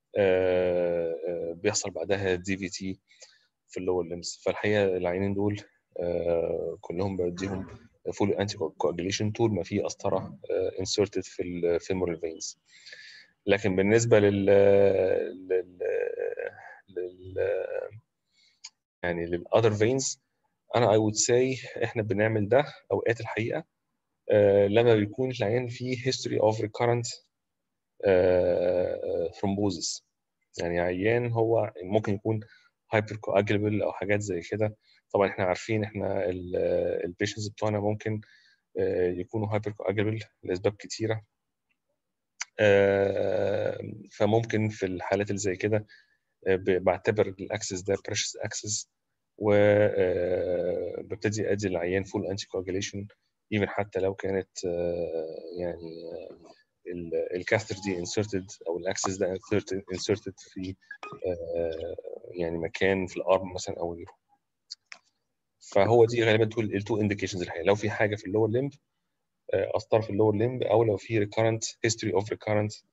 Speaker 1: بيحصل بعدها دي في تي في اللور ليمز. فالحقيقه العينين دول كلهم بديهم فول انتي كواجوليشن طول ما في قسطره انسرتد في الفيمورال فينز. لكن بالنسبه لل لل, لل... يعني للأذر veins أنا I would say إحنا بنعمل ده أوقات الحقيقة آه، لما بيكون العيان فيه history of recurrent آه، thrombosis. يعني عيان هو ممكن يكون hypercoagulable أو حاجات زي كده. طبعا إحنا عارفين إحنا البيشنتس بتوعنا ممكن آه، يكونوا hypercoagulable لأسباب كتيرة. آه، فممكن في الحالات اللي زي كده آه، ب- بعتبر الاكسس ده precious access وببتدي ادي العيان فول انتي كواجيليشن even حتى لو كانت آه، يعني الكاثر دي inserted او الاكسس ده inserted inserted في آه، يعني مكان في الارم مثلا او غيره. فهو دي غالبا دول التو انديكيشنز الحقيقه، لو في حاجه في اللور ليمب اثر في اللور ليمب، او لو في recurrent history of recurrent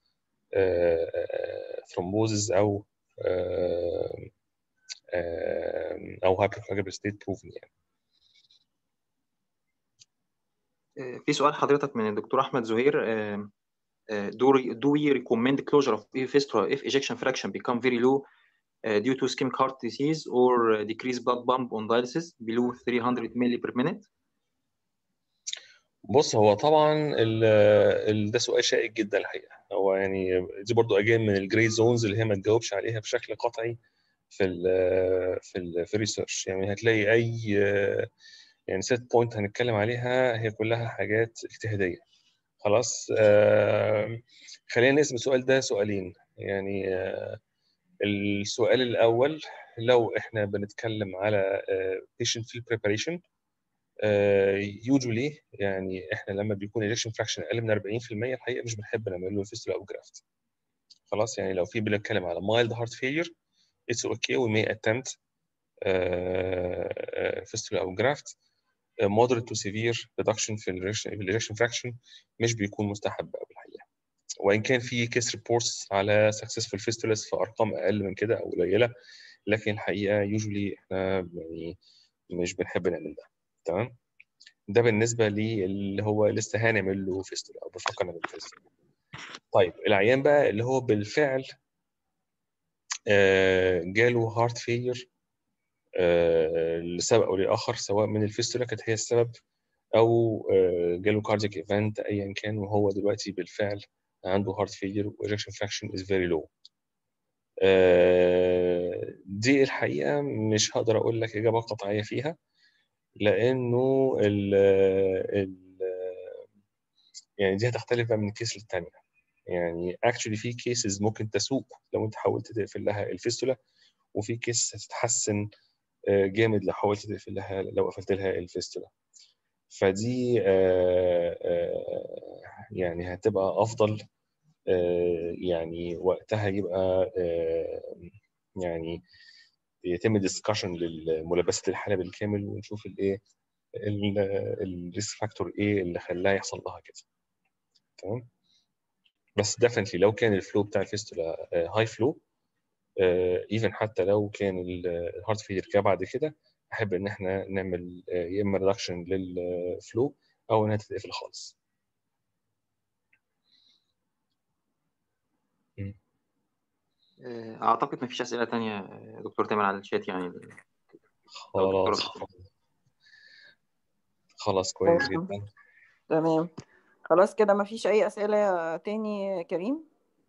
Speaker 1: ثرومبوزز او آه، آه، او hypercoagulable state proven يعني.
Speaker 2: آه، في سؤال حضرتك من الدكتور احمد زهير. آه، آه، do we- do we recommend closure of A V fistula if ejection fraction become very low uh, due to ischemic heart disease or uh, decreased blood pump on dialysis below three hundred milli per minute؟
Speaker 1: بص هو طبعا ال ال ده سؤال شائك جدا الحقيقه. هو يعني دي برضو اجين من الجري زونز اللي هي ما تجاوبش عليها بشكل قطعي في ال في ال في الريسيرش. يعني هتلاقي اي يعني سيت بوينت هنتكلم عليها هي كلها حاجات اجتهاديه. خلاص آه، خلينا نقسم السؤال ده سؤالين. يعني آه، السؤال الاول لو احنا بنتكلم على patient field preparation يوجولي يعني احنا لما بيكون ejection fraction اقل من أربعين في المية الحقيقه مش بنحب نعمل له فيستولا او جرافت. خلاص يعني لو في بنتكلم على mild heart failure it's okay we may attempt فيستولا او جرافت. moderate to severe reduction في ejection fraction مش بيكون مستحب قوي الحقيقه، وان كان في كيس ريبورتس على successful fistulas في ارقام اقل من كده او قليله، لكن الحقيقه يوجولي احنا يعني مش بنحب نعمل ده. تمام. ده بالنسبه لي اللي هو لسه هنعمل له فيستولا او بفكر نعمل له فيستولا. طيب العيان بقى اللي هو بالفعل آه، جاله هارت فيلير لسبب او لاخر، سواء من الفيستولا كانت هي السبب او آه، جاله كاردياك ايفنت ايا كان، وهو دلوقتي بالفعل عنده هارت فيلير وايجكشن فراكشن از فيري لو. دي الحقيقه مش هقدر اقول لك اجابه قطعيه فيها، لانه ال ال يعني دي هتختلف بقى من كيس للتانيه. يعني اكشولي في كيسز ممكن تسوق لو انت حاولت تقفل لها الفيستولا، وفي كيس هتتحسن آه، جامد لو حاولت تقفل لها لو قفلت لها الفيستولا. فدي آه، آه، يعني هتبقى افضل آه، يعني وقتها يبقى آه، يعني يتم ديسكشن لملابسه الحاله بالكامل ونشوف الايه الريسك فاكتور ايه اللي خلاها يحصل لها كده. تمام. بس ديفنتلي لو كان الفلو بتاع الفيستولا هاي فلو ايفن حتى لو كان الهارت فيلير جه بعد كده، احب ان احنا نعمل آه، يا اما ريدكشن للفلو او انها تتقفل خالص. م.
Speaker 2: آه، اعتقد مفيش اسئله تانية يا دكتور تامر على الشات يعني. لو دكتور
Speaker 1: خلاص خلاص كويس جدا.
Speaker 3: تمام خلاص كده مفيش أي أسئلة تاني يا كريم؟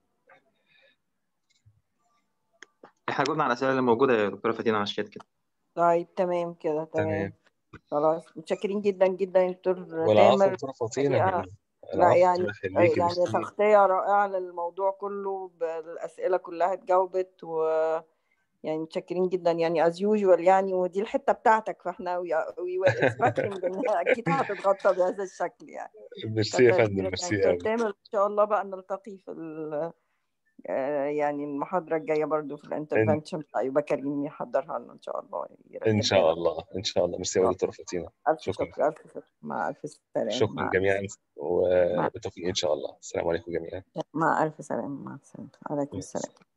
Speaker 2: احنا جاوبنا على الاسئله اللي موجوده يا دكتوره فاتينا على الشات كده.
Speaker 3: طيب تمام كده تمام.
Speaker 1: تمام.
Speaker 3: خلاص متشكرين جدا جدا يا دكتور
Speaker 1: والعفو
Speaker 3: تامر.
Speaker 1: دكتوره فاطمه.
Speaker 3: الحقيقة لا
Speaker 1: العفو،
Speaker 3: يعني
Speaker 1: الله يخليك.
Speaker 3: يعني
Speaker 1: ميرسي.
Speaker 3: تغطية رائعة للموضوع كله، بالأسئلة كلها اتجاوبت، و يعني متشكرين جدا يعني as usual يعني، ودي الحتة بتاعتك، فاحنا we, are- we were expecting انها اكيد هتتغطى بهذا الشكل يعني.
Speaker 1: ميرسي يا
Speaker 3: كتر
Speaker 1: فندم،
Speaker 3: خيرك يا
Speaker 1: ميرسي
Speaker 3: دكتور
Speaker 1: قوي.
Speaker 3: تامر، ان شاء الله بقى نلتقي في ال- آه، يعني المحاضرة الجاية برضو في
Speaker 1: إن,
Speaker 3: الانترفنشن بتاع يبقى كريم يحضرها لنا ان شاء الله،
Speaker 1: ان
Speaker 3: يرتبها
Speaker 1: شاء
Speaker 3: لنا.
Speaker 1: الله ان شاء الله. ميرسي قوي دكتوره فاطمه.
Speaker 3: ألف
Speaker 1: شكرا.
Speaker 3: شكر ألف شكر، مع ألف سلامة،
Speaker 1: شكرا
Speaker 3: مع
Speaker 1: جميعا
Speaker 3: مع
Speaker 1: وبالتوفيق ان شاء الله. السلام عليكم جميعا.
Speaker 3: مع ألف سلامة، مع السلامة، عليكم
Speaker 1: مع
Speaker 3: السلام.